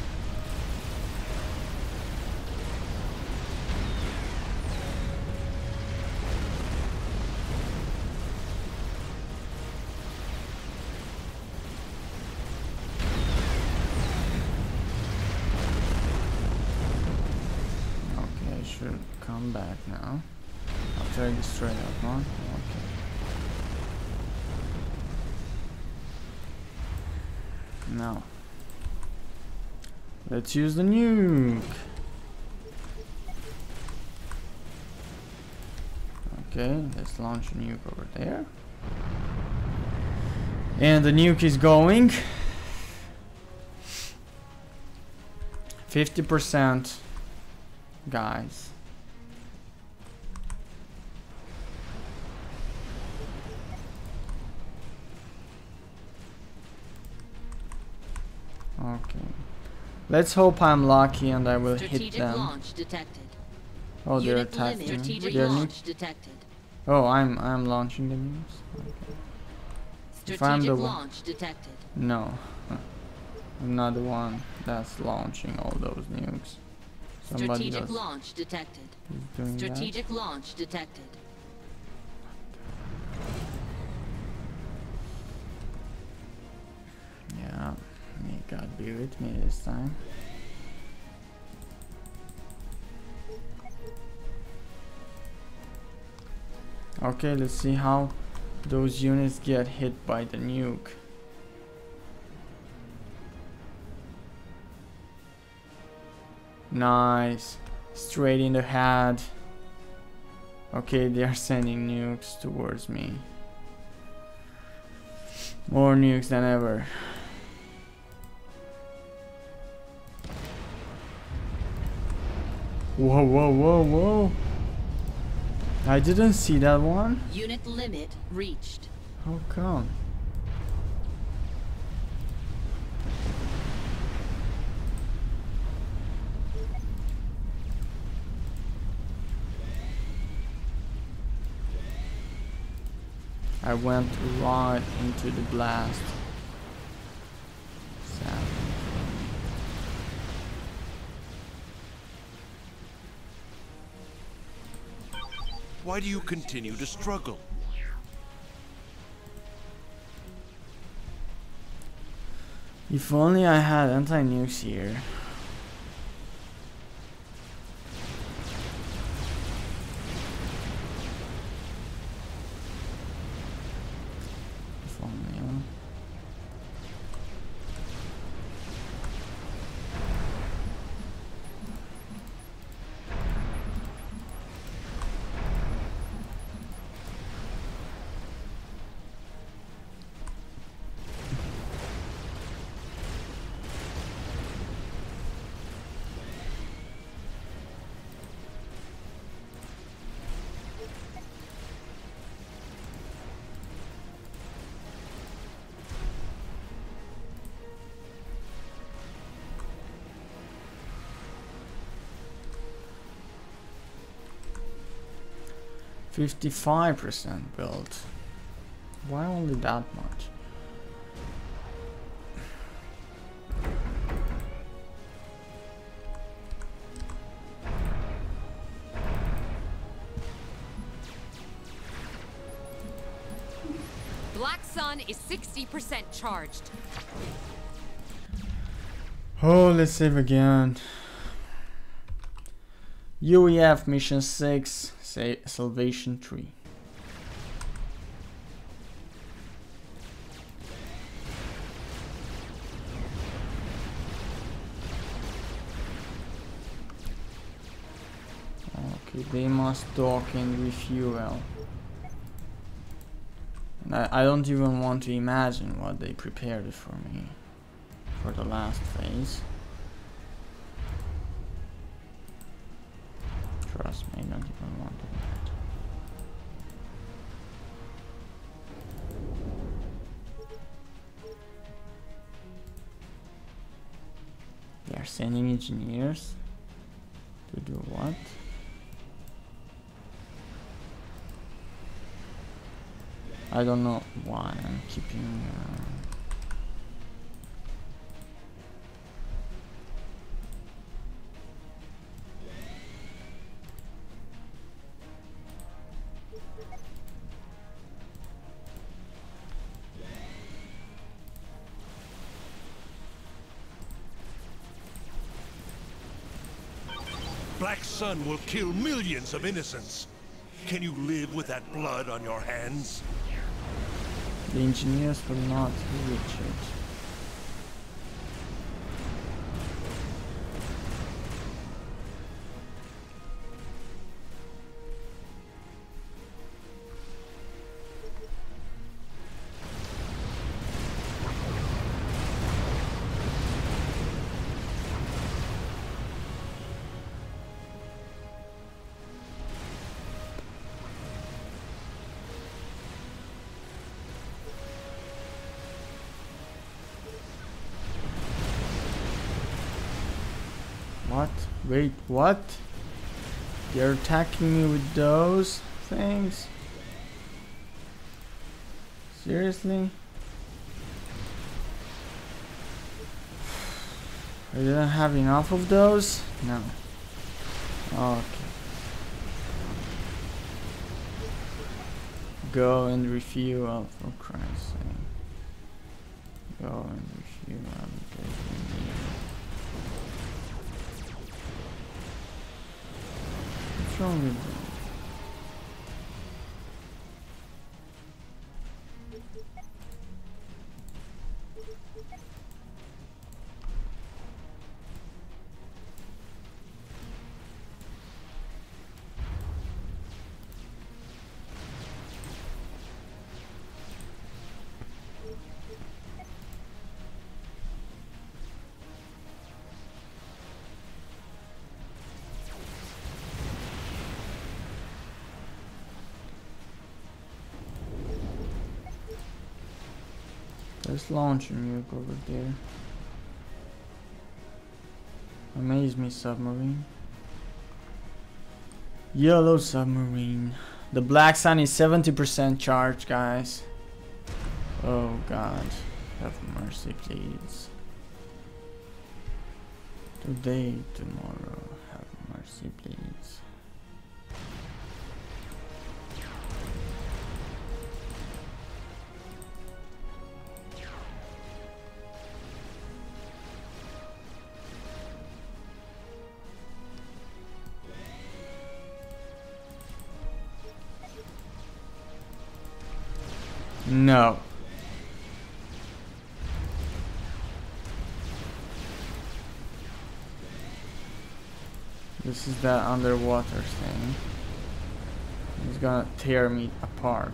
Okay, I should come back now. After I destroy that one. Okay. Now, let's use the nuke. Okay, let's launch a nuke over there. And the nuke is going. fifty percent, guys. Okay. Let's hope I'm lucky and I will hit Strategic them. launch detected. Oh, they're Unit limit. attacking. Strategic They're launch detected. oh, I'm I'm launching the nukes. Okay. If I'm Strategic the one- launch detected. No, I'm not the one that's launching all those nukes. Somebody Strategic else launch detected. is doing Strategic launch detected. that. Yeah, may God be with me this time. Okay, let's see how those units get hit by the nuke. Nice. Straight in the head. Okay, they are sending nukes towards me. More nukes than ever. Whoa, whoa, whoa, whoa. I didn't see that one. Unit limit reached. How come? I went right into the blast. Sad. Why do you continue to struggle? If only I had anti-nukes here. If only, huh? fifty-five percent built. Why only that much? Black Sun is sixty percent charged. Oh, let's save again. U E F mission six, say salvation tree. So they must dock and refuel. And I, I don't even want to imagine what they prepared for me for the last phase. Trust me, I don't even want to. They are sending engineers to do what? I don't know why I'm keeping uh, Black Sun will kill millions of innocents. Can you live with that blood on your hands? the engineers will not reach it. What? Wait, what? They're attacking me with those things? Seriously? I didn't have enough of those? No. Okay. Go and refuel, for Christ's sake. Go and refuel because we need it. What's wrong with them? There's launch a nuke over there. Amaze me, submarine. Yellow submarine. The Black Sun is seventy percent charged, guys. Oh God, have mercy, please. Today, tomorrow, have mercy, please. No. This is that underwater thing. It's gonna tear me apart.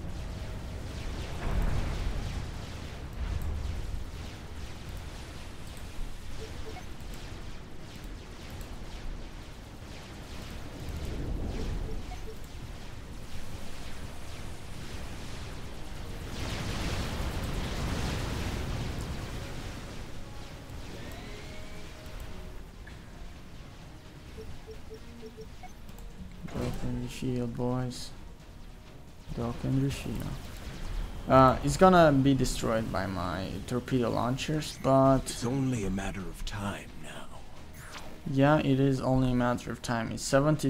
Shield, boys. Dock and reshield. Uh, it's gonna be destroyed by my torpedo launchers, but It's only a matter of time now. yeah, it is only a matter of time. It's seventy.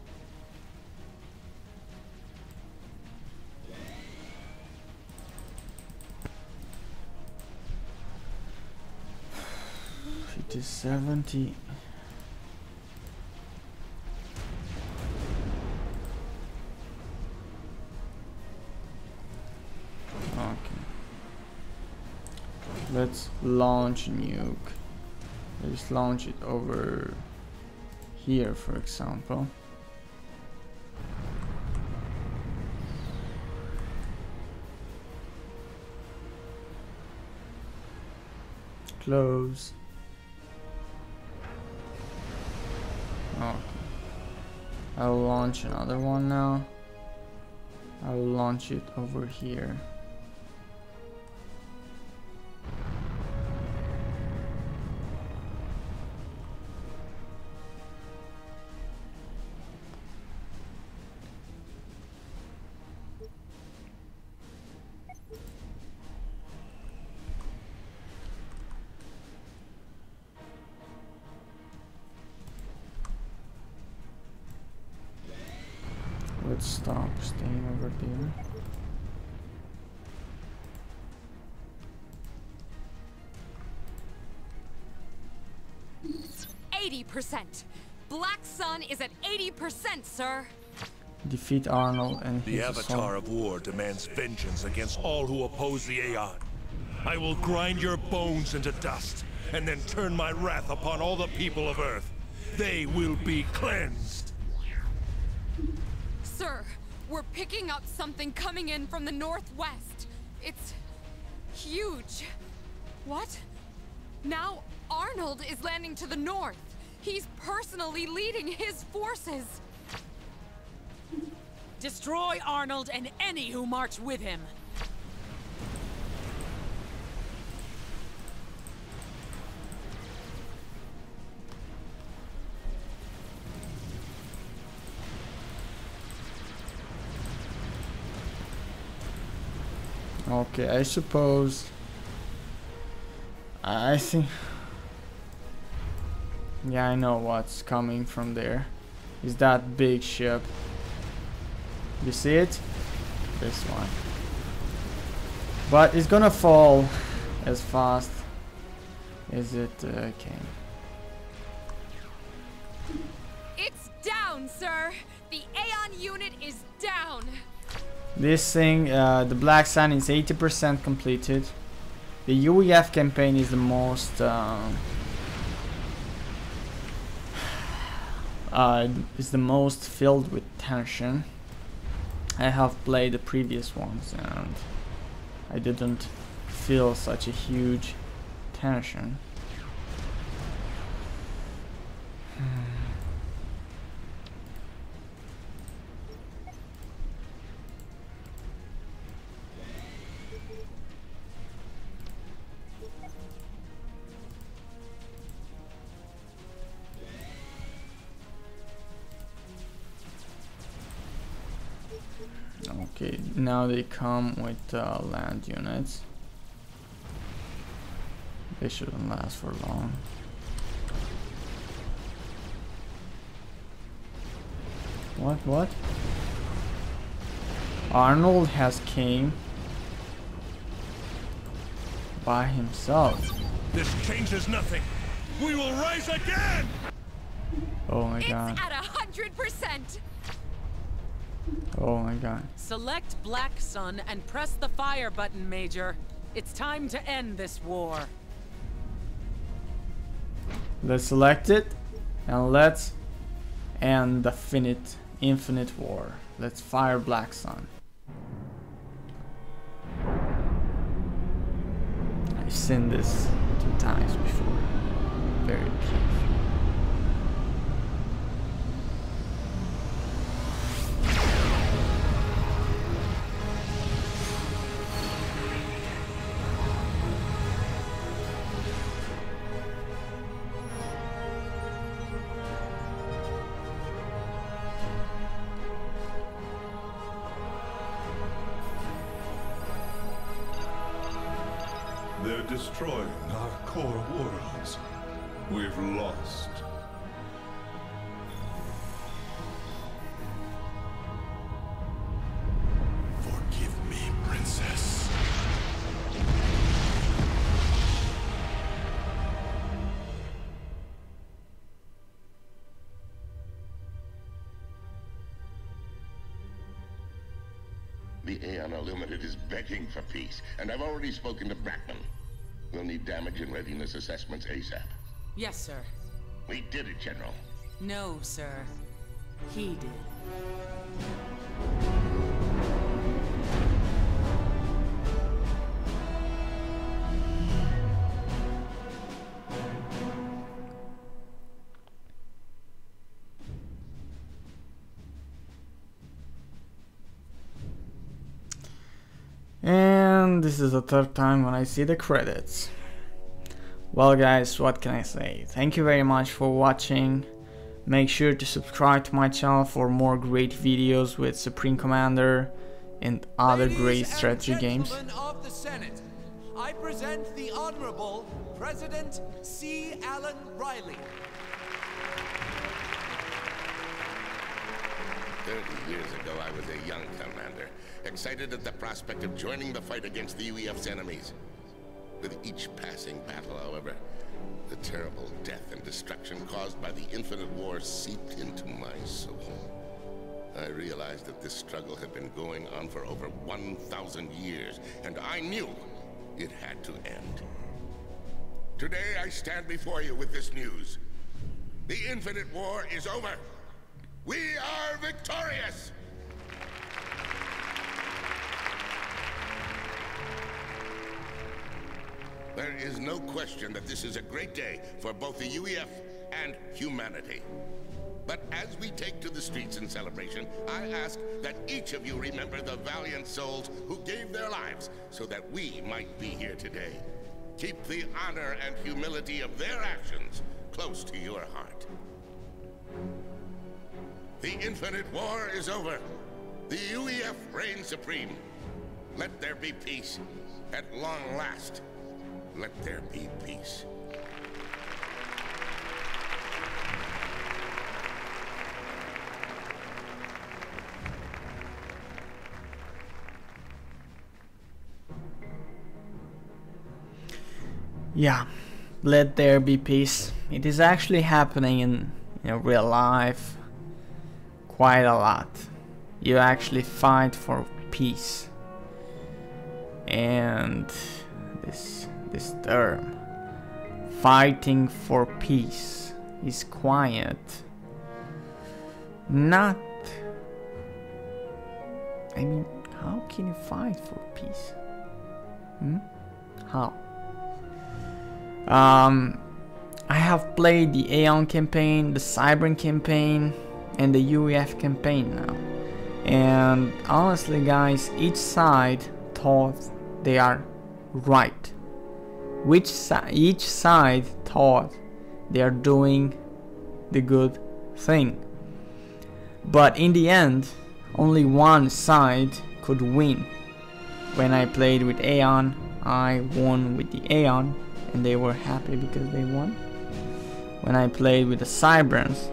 It is seventy. Let's launch a nuke. Let's launch it over here, for example. Close. Okay. I'll launch another one now. I'll launch it over here. Let's stop staying over there. eighty percent. Black Sun is at eighty percent, sir. Defeat Arnold and The his Avatar assault. of War demands vengeance against all who oppose the Aeon. I will grind your bones into dust, and then turn my wrath upon all the people of Earth. They will be cleansed. Sir, we're picking up something coming in from the northwest. It's huge. What? Now Arnold is landing to the north. He's personally leading his forces. Destroy Arnold and any who march with him. Okay, I suppose. I think. Yeah, I know what's coming from there. Is that big ship? You see it? This one. But it's gonna fall as fast as it uh, came. It's down, sir. The Aeon unit is down. This thing, uh, the Black Sun is eighty percent completed. The U E F campaign is the most um, uh, is the most filled with tension. I have played the previous ones and I didn't feel such a huge tension. Okay, now they come with uh, land units. They shouldn't last for long. What, what? Arnold has came by himself. This changes nothing. We will rise again! Oh my It's god. at a hundred percent. Oh my god. Select Black Sun and press the fire button, Major. It's time to end this war. Let's select it and let's end the finite, infinite war. Let's fire Black Sun. I've seen this two times before. Very cute. They're destroying our core worlds. We've lost. Forgive me, Princess. The Aeon Illuminated is begging for peace, and I've already spoken to Brackman. We'll need damage and readiness assessments ASAP. Yes, sir. We did it, General. No, sir. He did. And this is the third time when I see the credits. Well guys, what can I say? Thank you very much for watching. Make sure to subscribe to my channel for more great videos with Supreme Commander and other Ladies great and strategy games. gentlemen of the Senate, I present the Honorable President C. Allen Riley. Thirty years ago, I was a young commander, excited at the prospect of joining the fight against the U E F's enemies. With each passing battle, however, the terrible death and destruction caused by the infinite war seeped into my soul. I realized that this struggle had been going on for over one thousand years, and I knew it had to end. Today, I stand before you with this news. The infinite war is over. We are victorious! There is no question that this is a great day for both the U E F and humanity. But as we take to the streets in celebration, I ask that each of you remember the valiant souls who gave their lives so that we might be here today. Keep the honor and humility of their actions close to your heart. The infinite war is over. The U E F reigns supreme. Let there be peace. At long last, let there be peace. Yeah, let there be peace. It is actually happening in, you know, real life quite a lot. You actually fight for peace. And this this term, fighting for peace, is quiet. Not, I mean, how can you fight for peace? Hmm? How? Um, I have played the Aeon campaign, the Cybran campaign, and the U E F campaign now. And honestly guys, each side thought they are right. Which si each side thought they are doing the good thing. But in the end, only one side could win. When I played with Aeon, I won with the Aeon, and they were happy because they won. When I played with the Cybrans,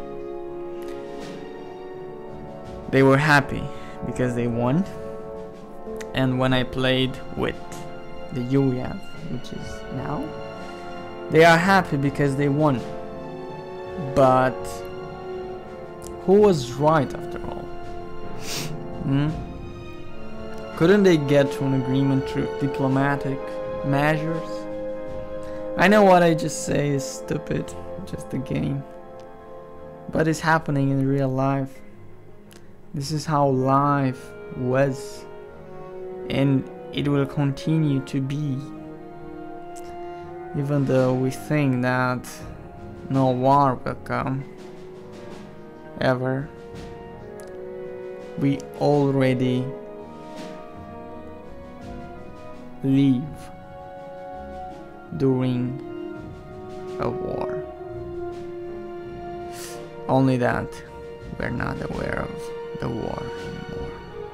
they were happy because they won. And when I played with the U E F, which is now, they are happy because they won. But who was right after all? Hmm? Couldn't they get to an agreement through diplomatic measures? I know what I just say is stupid, just a game. But it's happening in real life. This is how life was. And it will continue to be. Even though we think that no war will come ever, we already live during a war. Only that we're not aware of the war anymore.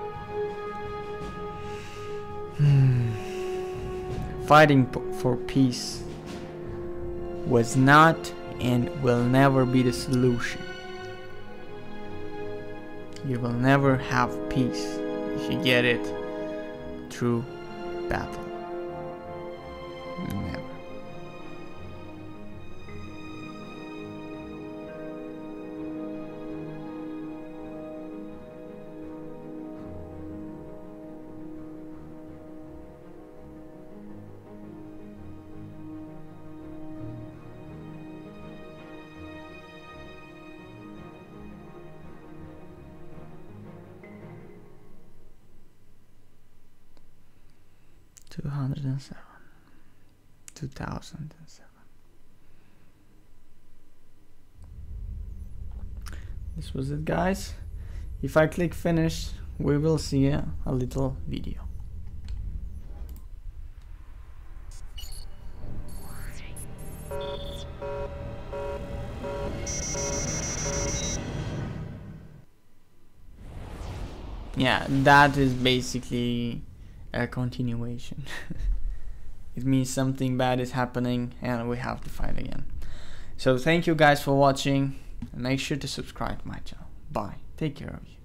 Hmm. Fighting for peace was not and will never be the solution. You will never have peace if you get it through battle. Never. Two hundred and seven. Two thousand and seven. This was it, guys. If I click finish, we will see a, a little video. yeah, that is basically a continuation. It means something bad is happening and we have to fight again. So thank you guys for watching, and make sure to subscribe to my channel. Bye. Take care of you.